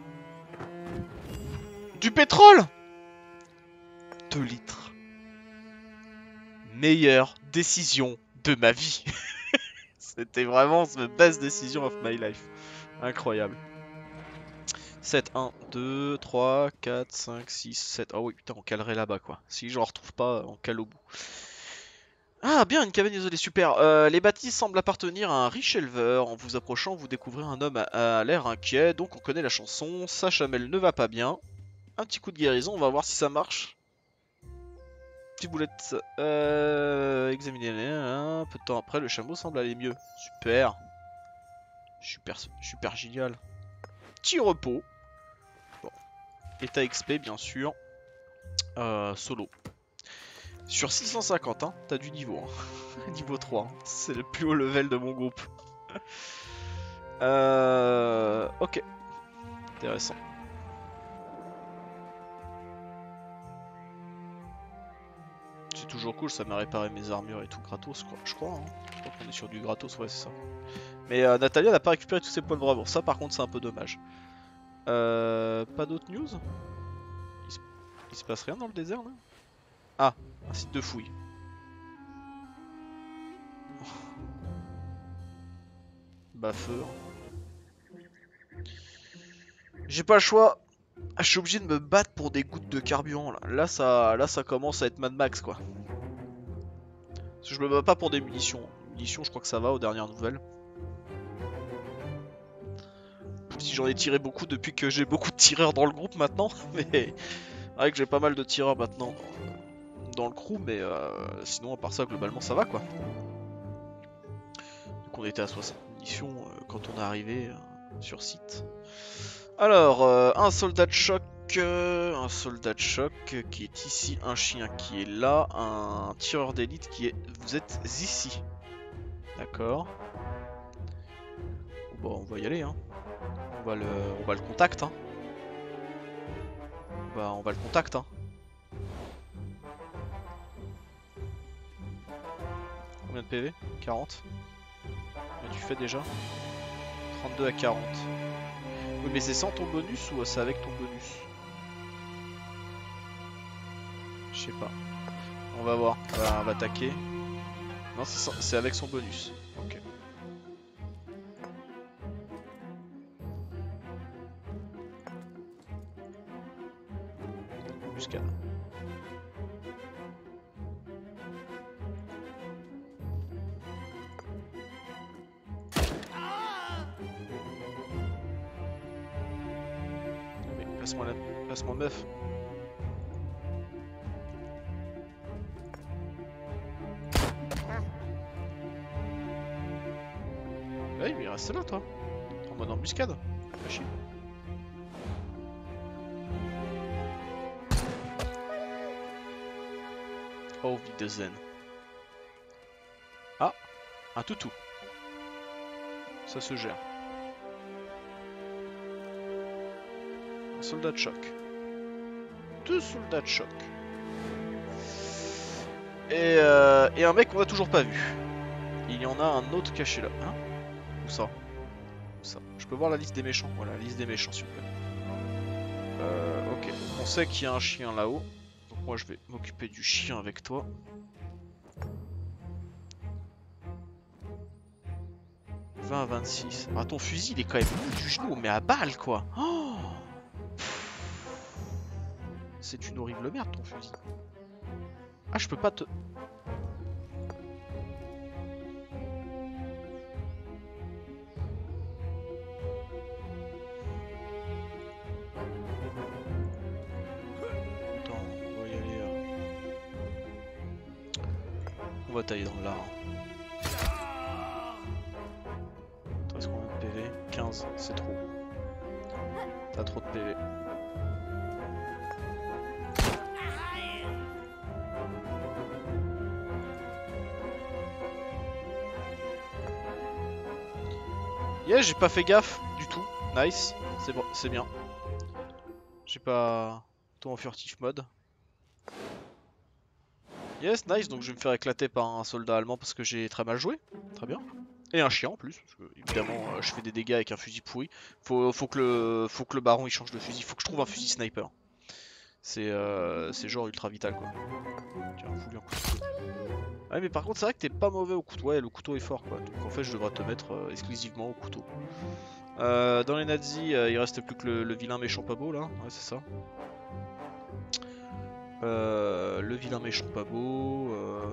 S1: Du pétrole! 2 litres. Meilleure décision de ma vie. C'était vraiment the best decision of my life. Incroyable. 7, 1, 2, 3, 4, 5, 6, 7. Ah oui, putain, on calerait là-bas, quoi. Si j'en retrouve pas, on cale au bout. Ah, bien, une cabane isolée, super. Les bâtisses semblent appartenir à un riche éleveur. En vous approchant, vous découvrez un homme à l'air inquiet. Donc, on connaît la chanson. Sa chamelle ne va pas bien. Un petit coup de guérison, on va voir si ça marche. Petite boulette. Examinez-les. Un peu de temps après, le chameau semble aller mieux. Super. Super génial. Petit repos. Bon. État XP, bien sûr. Solo. Sur 650, hein, t'as du niveau. Hein. Niveau 3. Hein. C'est le plus haut level de mon groupe. Ok. Intéressant. C'est toujours cool, ça m'a réparé mes armures et tout gratos, je crois. Hein. Je crois qu'on est sur du gratos, ouais, c'est ça. Mais Natalia n'a pas récupéré tous ses points de bravoure. Ça, par contre, c'est un peu dommage. Pas d'autres news? Il se passe rien dans le désert, là? Ah, un site de fouille. Baffeur. J'ai pas le choix. Je suis obligé de me battre pour des gouttes de carburant, là. Là, ça commence à être Mad Max, quoi. Parce que je me bats pas pour des munitions. Munitions, je crois que ça va aux dernières nouvelles. Même si j'en ai tiré beaucoup depuis que j'ai beaucoup de tireurs dans le groupe maintenant. Mais c'est vrai que j'ai pas mal de tireurs maintenant dans le crew. Mais sinon, à part ça, globalement, ça va, quoi. Donc on était à 60 munitions quand on est arrivé sur site. Alors, un soldat de choc qui est ici, un chien qui est là, un tireur d'élite qui est... Vous êtes ici. D'accord. Bon, on va y aller, hein. On va le contact, hein. On va le contact, hein. Combien de PV? 40. Combien tu fais déjà? 32 à 40. Oui, mais c'est sans ton bonus ou c'est avec ton bonus? Je sais pas. On va voir. On va attaquer. Non, c'est avec son bonus. Ok. Embuscade. Passe-moi le meuf. Ouais, mais il reste là, toi. En mode embuscade. Pas chier. Oh, Wiedersehen. Ah, un toutou. Ça se gère. Un soldat de choc. 2 soldats de choc. Et un mec qu'on a toujours pas vu. Il y en a un autre caché là. Hein? Où ça? Où ça? Je peux voir la liste des méchants. Voilà, la liste des méchants s'il vous plaît. Ok, on sait qu'il y a un chien là-haut. Donc moi je vais m'occuper du chien avec toi. « 20 à 26. » Ah, ton fusil il est quand même mou du genou, mais à balle quoi. Oh, c'est une horrible merde ton fusil. Ah, je peux pas te... Attends, on va y aller... On va tailler dans l'art. T'as trop de PV. Yeah, j'ai pas fait gaffe du tout. Nice, c'est bon, c'est bien. J'ai pas tout en furtif mode. Yes, nice, donc je vais me faire éclater par un soldat allemand parce que j'ai très mal joué. Très bien. Et un chien en plus, parce que évidemment je fais des dégâts avec un fusil pourri. Faut que le baron il change de fusil, faut que je trouve un fusil sniper. C'est genre ultra vital quoi. Tiens, fous-lui un coup de couteau. Ouais mais par contre c'est vrai que t'es pas mauvais au couteau, ouais le couteau est fort quoi. Donc en fait je devrais te mettre exclusivement au couteau. Dans les nazis il reste plus que le vilain méchant pas beau là, ouais c'est ça. Le vilain méchant pas beau.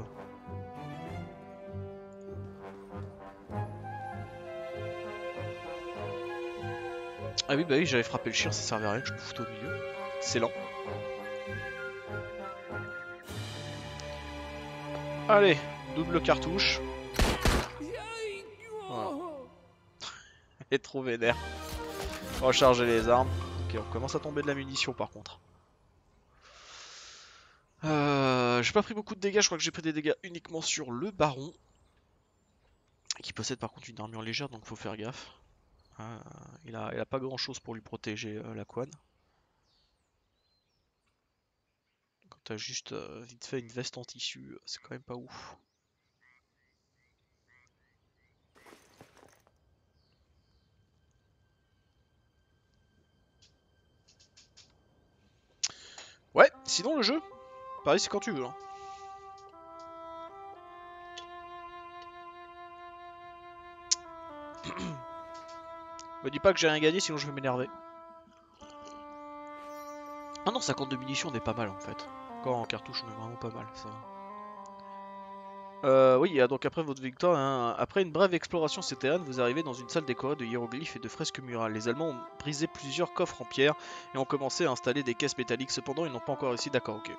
S1: Ah oui bah oui j'avais frappé le chien, ça servait à rien que je me foute au milieu. Excellent. Allez, double cartouche. Voilà. Elle est trop vénère. Recharger les armes. Ok on commence à tomber de la munition par contre. J'ai pas pris beaucoup de dégâts, je crois que j'ai pris des dégâts uniquement sur le baron. Qui possède par contre une armure légère donc faut faire gaffe. Il a pas grand chose pour lui protéger la couenne. Quand t'as juste vite fait une veste en tissu, c'est quand même pas ouf. Ouais, sinon le jeu, pareil c'est quand tu veux. Hein. Me dis pas que j'ai rien gagné sinon je vais m'énerver. Ah non 52 munitions on est pas mal en fait. Encore en cartouche on est vraiment pas mal ça. Oui, donc après votre victoire, hein, après une brève exploration souterraine, vous arrivez dans une salle décorée de hiéroglyphes et de fresques murales. Les Allemands ont brisé plusieurs coffres en pierre et ont commencé à installer des caisses métalliques. Cependant, ils n'ont pas encore réussi. D'accord, ok,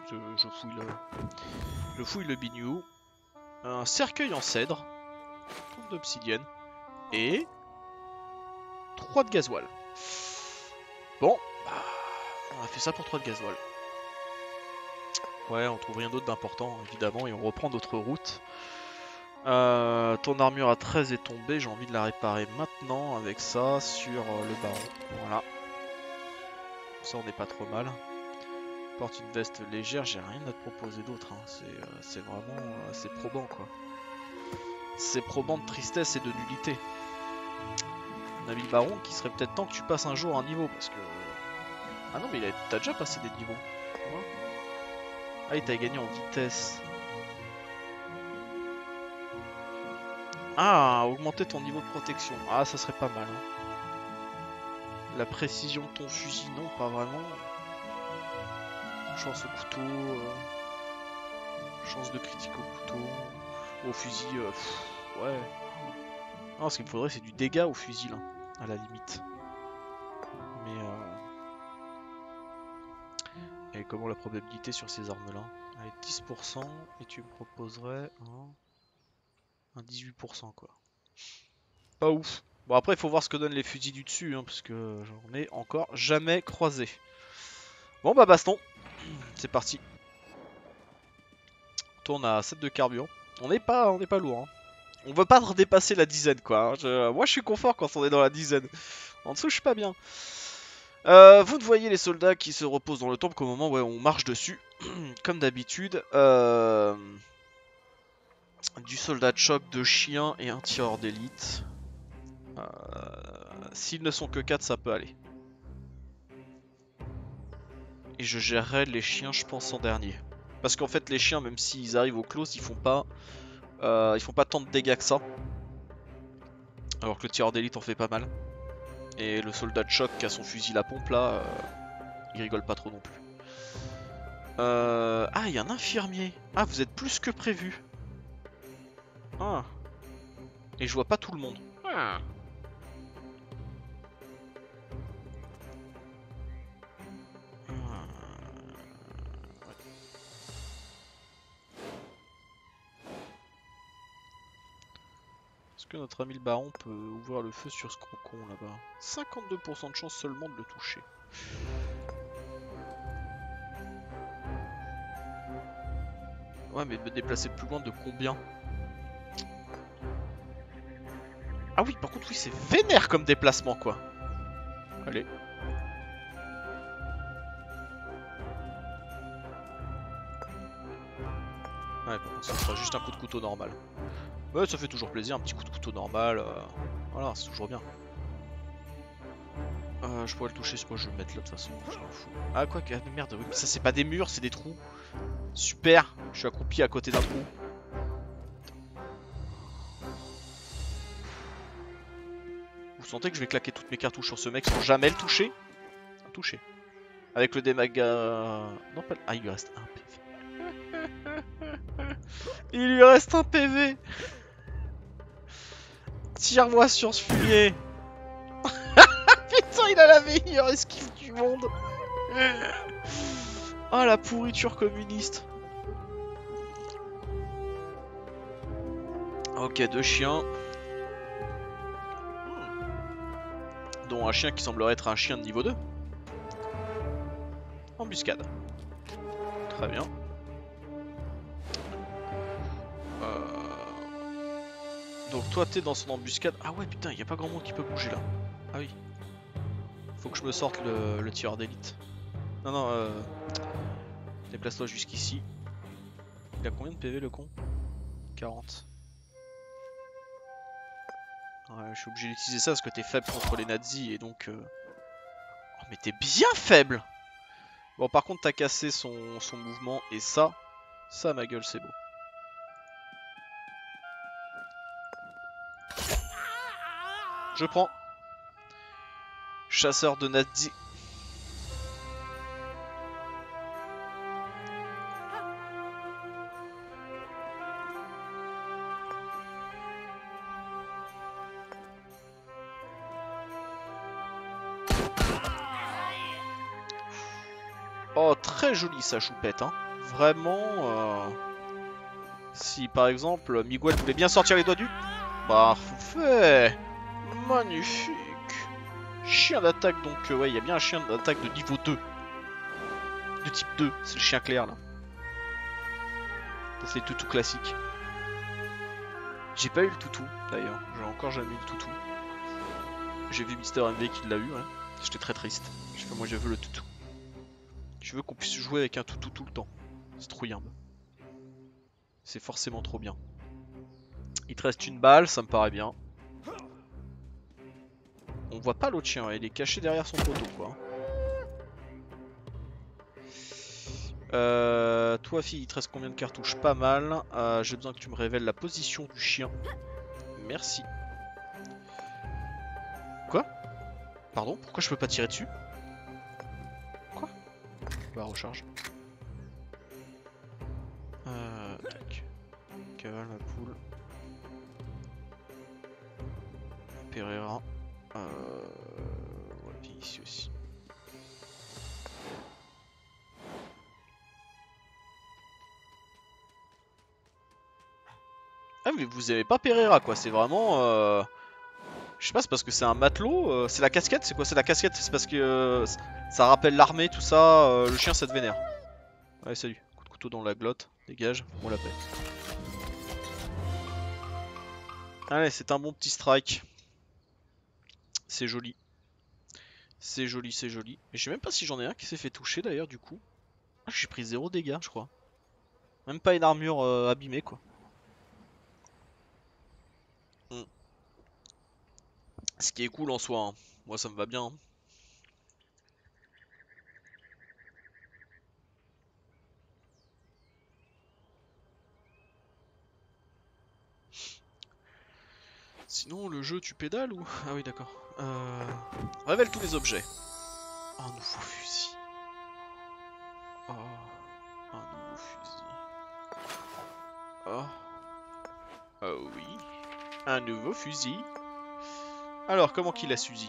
S1: je fouille le bignou. Un cercueil en cèdre, tombe d'obsidienne et 3 de gasoil. Bon, bah, on a fait ça pour 3 de gasoil. Ouais, on trouve rien d'autre d'important évidemment et on reprend notre route. Ton armure à 13 est tombée, j'ai envie de la réparer maintenant avec ça sur le baron. Voilà. Ça on n'est pas trop mal. Porte une veste légère, j'ai rien à te proposer d'autre. Hein. C'est vraiment c'est probant quoi. C'est probant de tristesse et de nullité. Mon ami le baron, qui serait peut-être temps que tu passes un jour un niveau parce que. Ah non mais t'as déjà passé des niveaux. Ouais. Ah il t'a gagné en vitesse. Ah, augmenter ton niveau de protection. Ah, ça serait pas mal. Hein. La précision de ton fusil, non, pas vraiment. Chance au couteau. Chance de critique au couteau. Au fusil, ouais. Non, ce qu'il me faudrait, c'est du dégât au fusil, là, à la limite. Mais, et comment la probabilité sur ces armes-là? Allez, 10%, et tu me proposerais un 18%, quoi. Pas ouf. Bon après il faut voir ce que donnent les fusils du dessus hein, parce que j'en ai encore jamais croisé. Bon bah baston, c'est parti. On tourne à 7 de carburant. On n'est pas lourd. Hein. On veut pas dépasser la dizaine quoi. Hein. Moi je suis confort quand on est dans la dizaine. En dessous je suis pas bien. Vous ne voyez les soldats qui se reposent dans le temple qu'au moment où on marche dessus. Comme d'habitude. Du soldat de choc, de chien et un tireur d'élite. S'ils ne sont que 4 ça peut aller. Et je gérerai les chiens je pense en dernier. Parce qu'en fait les chiens même s'ils arrivent au close ils font pas tant de dégâts que ça. Alors que le tireur d'élite en fait pas mal. Et le soldat de choc qui a son fusil à pompe là, il rigole pas trop non plus. Ah il y a un infirmier. Ah vous êtes plus que prévu. Ah. Et je vois pas tout le monde. Ah. Est-ce que notre ami le baron peut ouvrir le feu sur ce con là-bas? 52% de chance seulement de le toucher. Ouais, mais me déplacer plus loin de combien? Ah oui, par contre, oui, c'est vénère comme déplacement, quoi. Allez. Ouais, par contre, ça sera juste un coup de couteau normal. Ouais, ça fait toujours plaisir, un petit coup de couteau normal. Voilà, c'est toujours bien. Je pourrais le toucher, c'est quoi je vais le mettre là de toute façon, je m'en fous. Ah quoi que, merde, oui, mais ça c'est pas des murs, c'est des trous. Super, je suis accroupi à côté d'un trou. Vous sentez que je vais claquer toutes mes cartouches sur ce mec sans jamais le toucher? Toucher. Avec le démaga... Non pas... Ah il lui reste un PV. Il lui reste un PV. Tire-moi sur ce fumier. Putain, il a la meilleure esquive du monde. Ah, la pourriture communiste. Ok, 2 chiens. Dont un chien qui semblerait être un chien de niveau 2. Embuscade. Très bien. Donc toi t'es dans son embuscade. Ah ouais putain, il y a pas grand monde qui peut bouger là. Ah oui. Faut que je me sorte le tireur d'élite. Non non, déplace-toi jusqu'ici. Il a combien de PV le con? 40. Ouais, je suis obligé d'utiliser ça parce que t'es faible contre les nazis et donc... Oh mais t'es bien faible. Bon par contre t'as cassé son mouvement et ça ma gueule c'est beau. Je prends. Chasseur de nazis. Oh, très jolie sa choupette, hein. Vraiment, si par exemple Miguel voulait bien sortir les doigts du... Parfait. Magnifique. Chien d'attaque, donc ouais, il y a bien un chien d'attaque de niveau 2. De type 2, c'est le chien clair là. Ça c'est le toutou classique. J'ai pas eu le toutou d'ailleurs, j'ai encore jamais eu le toutou. J'ai vu Mister MV qui l'a eu, hein. J'étais très triste. J'ai fait moi je veux le toutou. Je veux qu'on puisse jouer avec un toutou tout le temps. C'est trop yimbe. C'est forcément trop bien. Il te reste une balle, ça me paraît bien. On voit pas l'autre chien, il est caché derrière son poteau quoi. Toi fille, il te reste combien de cartouches? Pas mal. J'ai besoin que tu me révèles la position du chien. Merci. Quoi? Pardon? Pourquoi je peux pas tirer dessus? Quoi? Bah recharge. Tac. Cavale ma poule. Pereira. Ouais, puis ici aussi. Ah mais vous aimez pas Pereira quoi, c'est vraiment... Je sais pas, c'est parce que c'est un matelot, c'est la casquette, c'est quoi? C'est la casquette, c'est parce que ça rappelle l'armée, tout ça, le chien ça te vénère. Allez salut, coup de couteau dans la glotte, dégage, on la paix. Allez, c'est un bon petit strike. C'est joli. C'est joli, c'est joli. Et je sais même pas si j'en ai un qui s'est fait toucher d'ailleurs du coup. Ah, j'ai pris 0 dégâts je crois. Même pas une armure abîmée quoi. Ce qui est cool en soi, hein. Moi ça me va bien. Hein. Sinon le jeu tu pédales ou... Ah oui d'accord. Révèle tous les objets. Oh, un nouveau fusil. Oh, un nouveau fusil. Oh. Oh oui. Un nouveau fusil. Alors comment qu'il a ce fusil?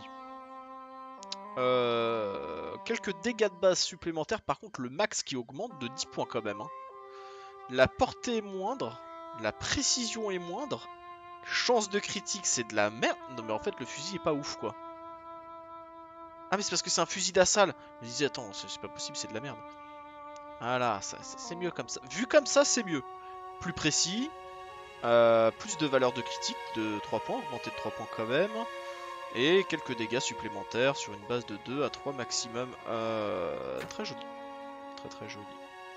S1: Quelques dégâts de base supplémentaires, par contre le max qui augmente de 10 points quand même. Hein. La portée est moindre, la précision est moindre, Chance de critique, c'est de la merde. Non mais en fait le fusil est pas ouf quoi. Ah mais c'est parce que c'est un fusil d'assaut. Je me disais attends, c'est pas possible, c'est de la merde. Voilà, c'est mieux comme ça. Vu comme ça, c'est mieux. Plus précis, plus de valeur de critique de 3 points, augmenté de 3 points quand même. Et quelques dégâts supplémentaires sur une base de 2 à 3 maximum. Très joli. Très joli.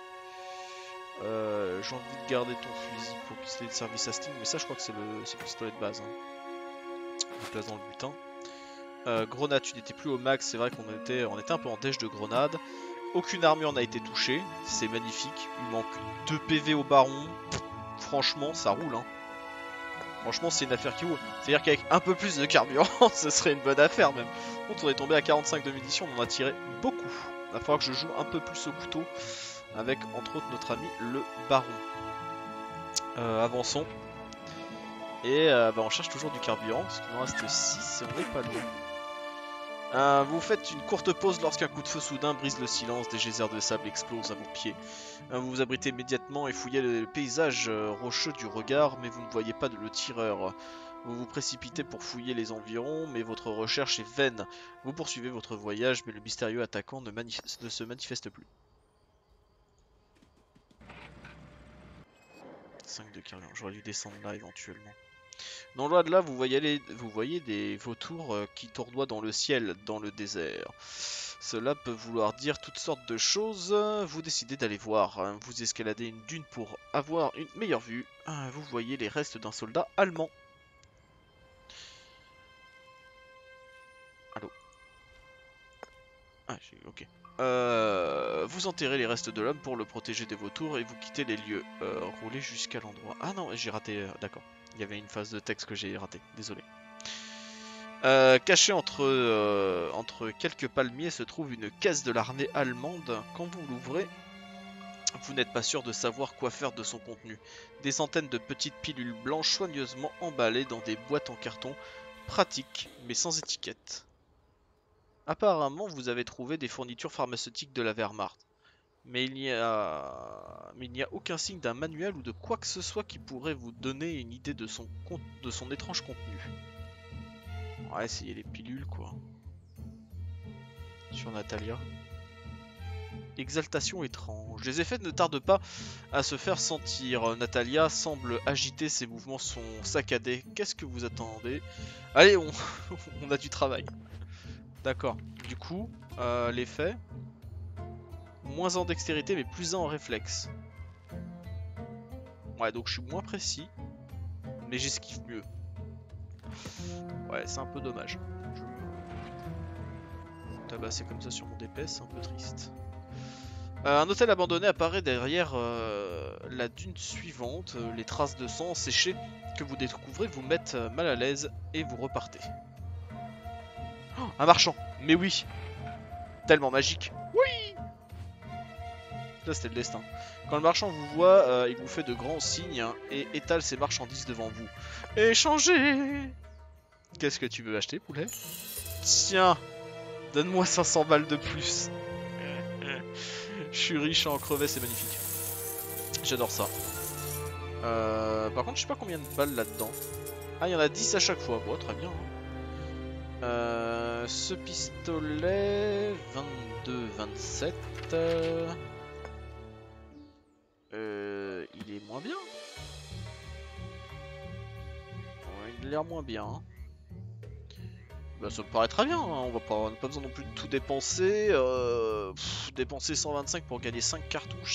S1: J'ai envie de garder ton fusil pour pistolet de service à Sting, mais ça je crois que c'est le pistolet de base. Hein. On le place dans le butin. Grenade, tu n'étais plus au max, c'est vrai qu'on était un peu en dèche de grenade. Aucune armure n'a été touchée, c'est magnifique. Il manque 2 PV au baron. Franchement, ça roule. Hein. Franchement, c'est une affaire qui roule. C'est-à-dire qu'avec un peu plus de carburant, ce serait une bonne affaire même. Quand on est tombé à 45 de munitions, on en a tiré beaucoup. Il va falloir que je joue un peu plus au couteau avec entre autres notre ami le baron. Avançons. Et on cherche toujours du carburant, parce qu'il en reste 6 et on n'est pas loin. Vous faites une courte pause lorsqu'un coup de feu soudain brise le silence, des geysers de sable explosent à vos pieds. Vous vous abritez immédiatement et fouillez le paysage rocheux du regard, mais vous ne voyez pas le tireur. Vous vous précipitez pour fouiller les environs, mais votre recherche est vaine. Vous poursuivez votre voyage, mais le mystérieux attaquant ne se manifeste plus. 5 de carburant, j'aurais dû descendre là éventuellement. Non loin de là, vous voyez des vautours qui tournoient dans le ciel, dans le désert. Cela peut vouloir dire toutes sortes de choses. Vous décidez d'aller voir. Vous escaladez une dune pour avoir une meilleure vue. Vous voyez les restes d'un soldat allemand. Allô? Ah, ok. Vous enterrez les restes de l'homme pour le protéger des vautours et vous quittez les lieux. Roulez jusqu'à l'endroit. Ah non, j'ai raté. D'accord. Il y avait une phase de texte que j'ai raté. Désolé. Caché entre quelques palmiers se trouve une caisse de l'armée allemande. Quand vous l'ouvrez, vous n'êtes pas sûr de savoir quoi faire de son contenu. Des centaines de petites pilules blanches soigneusement emballées dans des boîtes en carton, pratiques mais sans étiquette. Apparemment, vous avez trouvé des fournitures pharmaceutiques de la Wehrmacht. Mais il n'y a aucun signe d'un manuel ou de quoi que ce soit qui pourrait vous donner une idée de son étrange contenu. On va essayer les pilules quoi. Sur Natalia. Exaltation étrange. Les effets ne tardent pas à se faire sentir. Natalia semble agiter, ses mouvements sont saccadés. Qu'est-ce que vous attendez? Allez, on a du travail. D'accord. Du coup, l'effet. Moins en dextérité, mais plus en réflexe. Ouais, donc je suis moins précis. Mais j'esquive mieux. Ouais, c'est un peu dommage. Tabasser comme ça sur mon DPS, c'est un peu triste. Un hôtel abandonné apparaît derrière la dune suivante. Les traces de sang séchées que vous découvrez vous mettent mal à l'aise et vous repartez. Oh, un marchand. Mais oui. Tellement magique. Oui. Là c'était le destin. Quand le marchand vous voit, il vous fait de grands signes et étale ses marchandises devant vous. Échangez. Qu'est-ce que tu veux acheter, poulet? Tiens, donne-moi 500 balles de plus. Je suis riche à en crever, c'est magnifique. J'adore ça. Par contre, je sais pas combien de balles là-dedans. Ah, il y en a 10 à chaque fois. Bon, très bien. Ce pistolet, 22, 27. Il est moins bien. Ouais, il a l'air moins bien. Hein. Bah, ça me paraît très bien, hein. On n'a pas besoin non plus de tout dépenser. Dépenser 125 pour gagner 5 cartouches,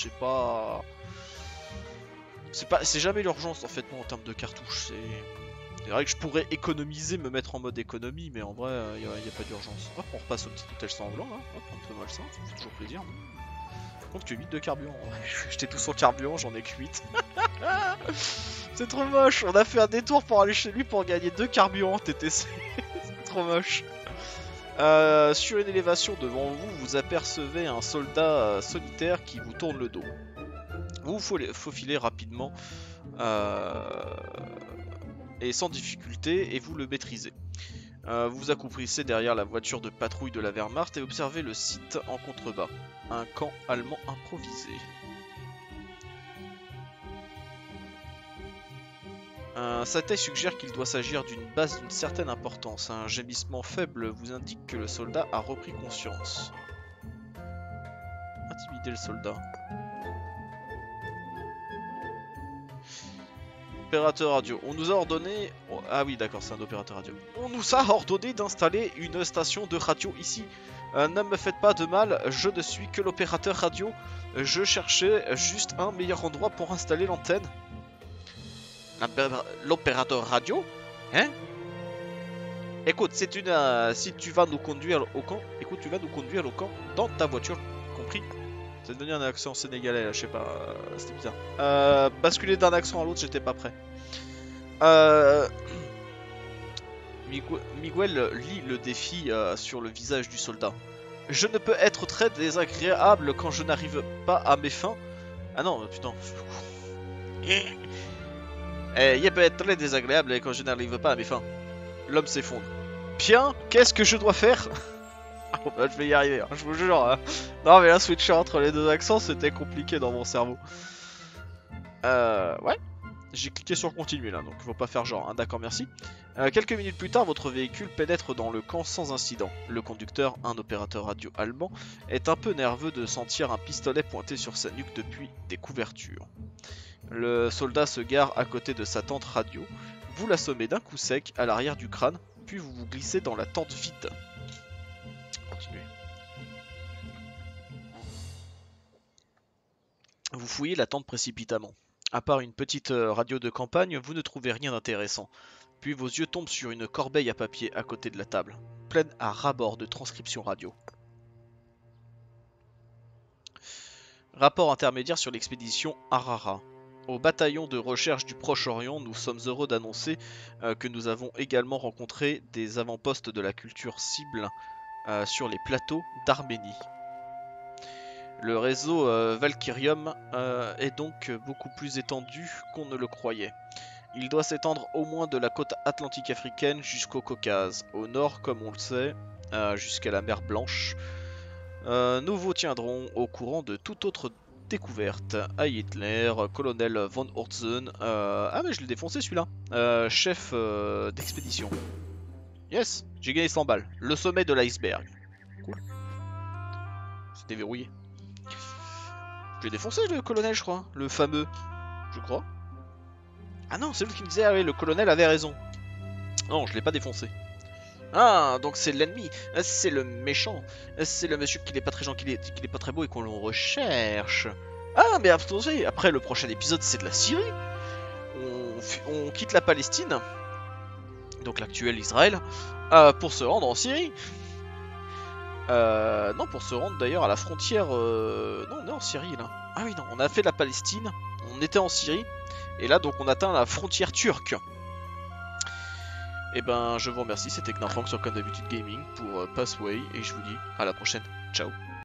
S1: c'est jamais l'urgence en fait moi en termes de cartouches. C'est vrai que je pourrais économiser, me mettre en mode économie, mais en vrai, il n'y a pas d'urgence. Hop, on repasse au petit hôtel sanglant, là. Hop, un peu malsain, ça fait toujours plaisir. Par contre, tu as 8 de carburant. J'étais tout sans carburant, j'en ai que 8. C'est trop moche. On a fait un détour pour aller chez lui pour gagner 2 carburants TTC. C'est trop moche. Sur une élévation devant vous, vous apercevez un soldat solitaire qui vous tourne le dos. Vous vous faufilez rapidement et sans difficulté et vous le maîtrisez. Vous vous accouplissez derrière la voiture de patrouille de la Wehrmacht et observez le site en contrebas. Un camp allemand improvisé. Sa taille suggère qu'il doit s'agir d'une base d'une certaine importance. Un gémissement faible vous indique que le soldat a repris conscience. Intimider le soldat. Opérateur radio. On nous a ordonné... Oh, ah oui, d'accord, c'est un opérateur radio. On nous a ordonné d'installer une station de radio ici. Ne me faites pas de mal, je ne suis que l'opérateur radio. Je cherchais juste un meilleur endroit pour installer l'antenne. L'opérateur radio? Hein? Écoute, si tu vas nous conduire au camp, écoute, tu vas nous conduire au camp dans ta voiture, compris? C'est devenu un accent sénégalais, là, je sais pas, c'était bizarre. Basculer d'un accent à l'autre, j'étais pas prêt. Miguel lit le défi sur le visage du soldat. Je ne peux être très désagréable quand je n'arrive pas à mes fins. Ah non, putain. Il peut être très désagréable quand je n'arrive pas à mes fins. L'homme s'effondre. Bien, qu'est-ce que je dois faire? Oh, bah, je vais y arriver, hein, je vous jure. Hein. Non mais là, switcher entre les deux accents, c'était compliqué dans mon cerveau. Ouais. J'ai cliqué sur continuer là, donc faut pas faire genre, hein. D'accord, merci. Quelques minutes plus tard, votre véhicule pénètre dans le camp sans incident. Le conducteur, un opérateur radio allemand, est un peu nerveux de sentir un pistolet pointé sur sa nuque depuis des couvertures. Le soldat se gare à côté de sa tente radio. Vous l'assommez d'un coup sec à l'arrière du crâne, puis vous vous glissez dans la tente vide. Continuez. Vous fouillez la tente précipitamment. À part une petite radio de campagne, vous ne trouvez rien d'intéressant. Puis vos yeux tombent sur une corbeille à papier à côté de la table, pleine à ras-bord de transcriptions radio. Rapport intermédiaire sur l'expédition Arara. Au bataillon de recherche du Proche-Orient, nous sommes heureux d'annoncer que nous avons également rencontré des avant-postes de la culture cible sur les plateaux d'Arménie. Le réseau Valkyrium est donc beaucoup plus étendu qu'on ne le croyait. Il doit s'étendre au moins de la côte atlantique africaine jusqu'au Caucase, au nord comme on le sait, jusqu'à la mer Blanche. Nous vous tiendrons au courant de toute autre découverte. Heil Hitler, colonel von Hortzen, ah mais je l'ai défoncé celui-là, chef d'expédition. Yes, j'ai gagné 100 balles, le sommet de l'iceberg. Cool. C'est déverrouillé. Je l'ai défoncé le colonel je crois, le fameux, je crois. Ah non, c'est lui qui me disait, ah oui, le colonel avait raison. Non, je l'ai pas défoncé. Ah, donc c'est l'ennemi, c'est le méchant, c'est le monsieur qui n'est pas très gentil, qui n'est pas très beau et qu'on le recherche. Ah, mais attendez, après le prochain épisode c'est de la Syrie. On quitte la Palestine, donc l'actuel Israël, pour se rendre en Syrie. Non, pour se rendre d'ailleurs à la frontière... Non, on est en Syrie là. Ah oui, non, on a fait la Palestine, on était en Syrie, et là donc on atteint la frontière turque. Et ben je vous remercie, c'était Knarfang sur comme d'habitude gaming pour Passway, et je vous dis à la prochaine, ciao.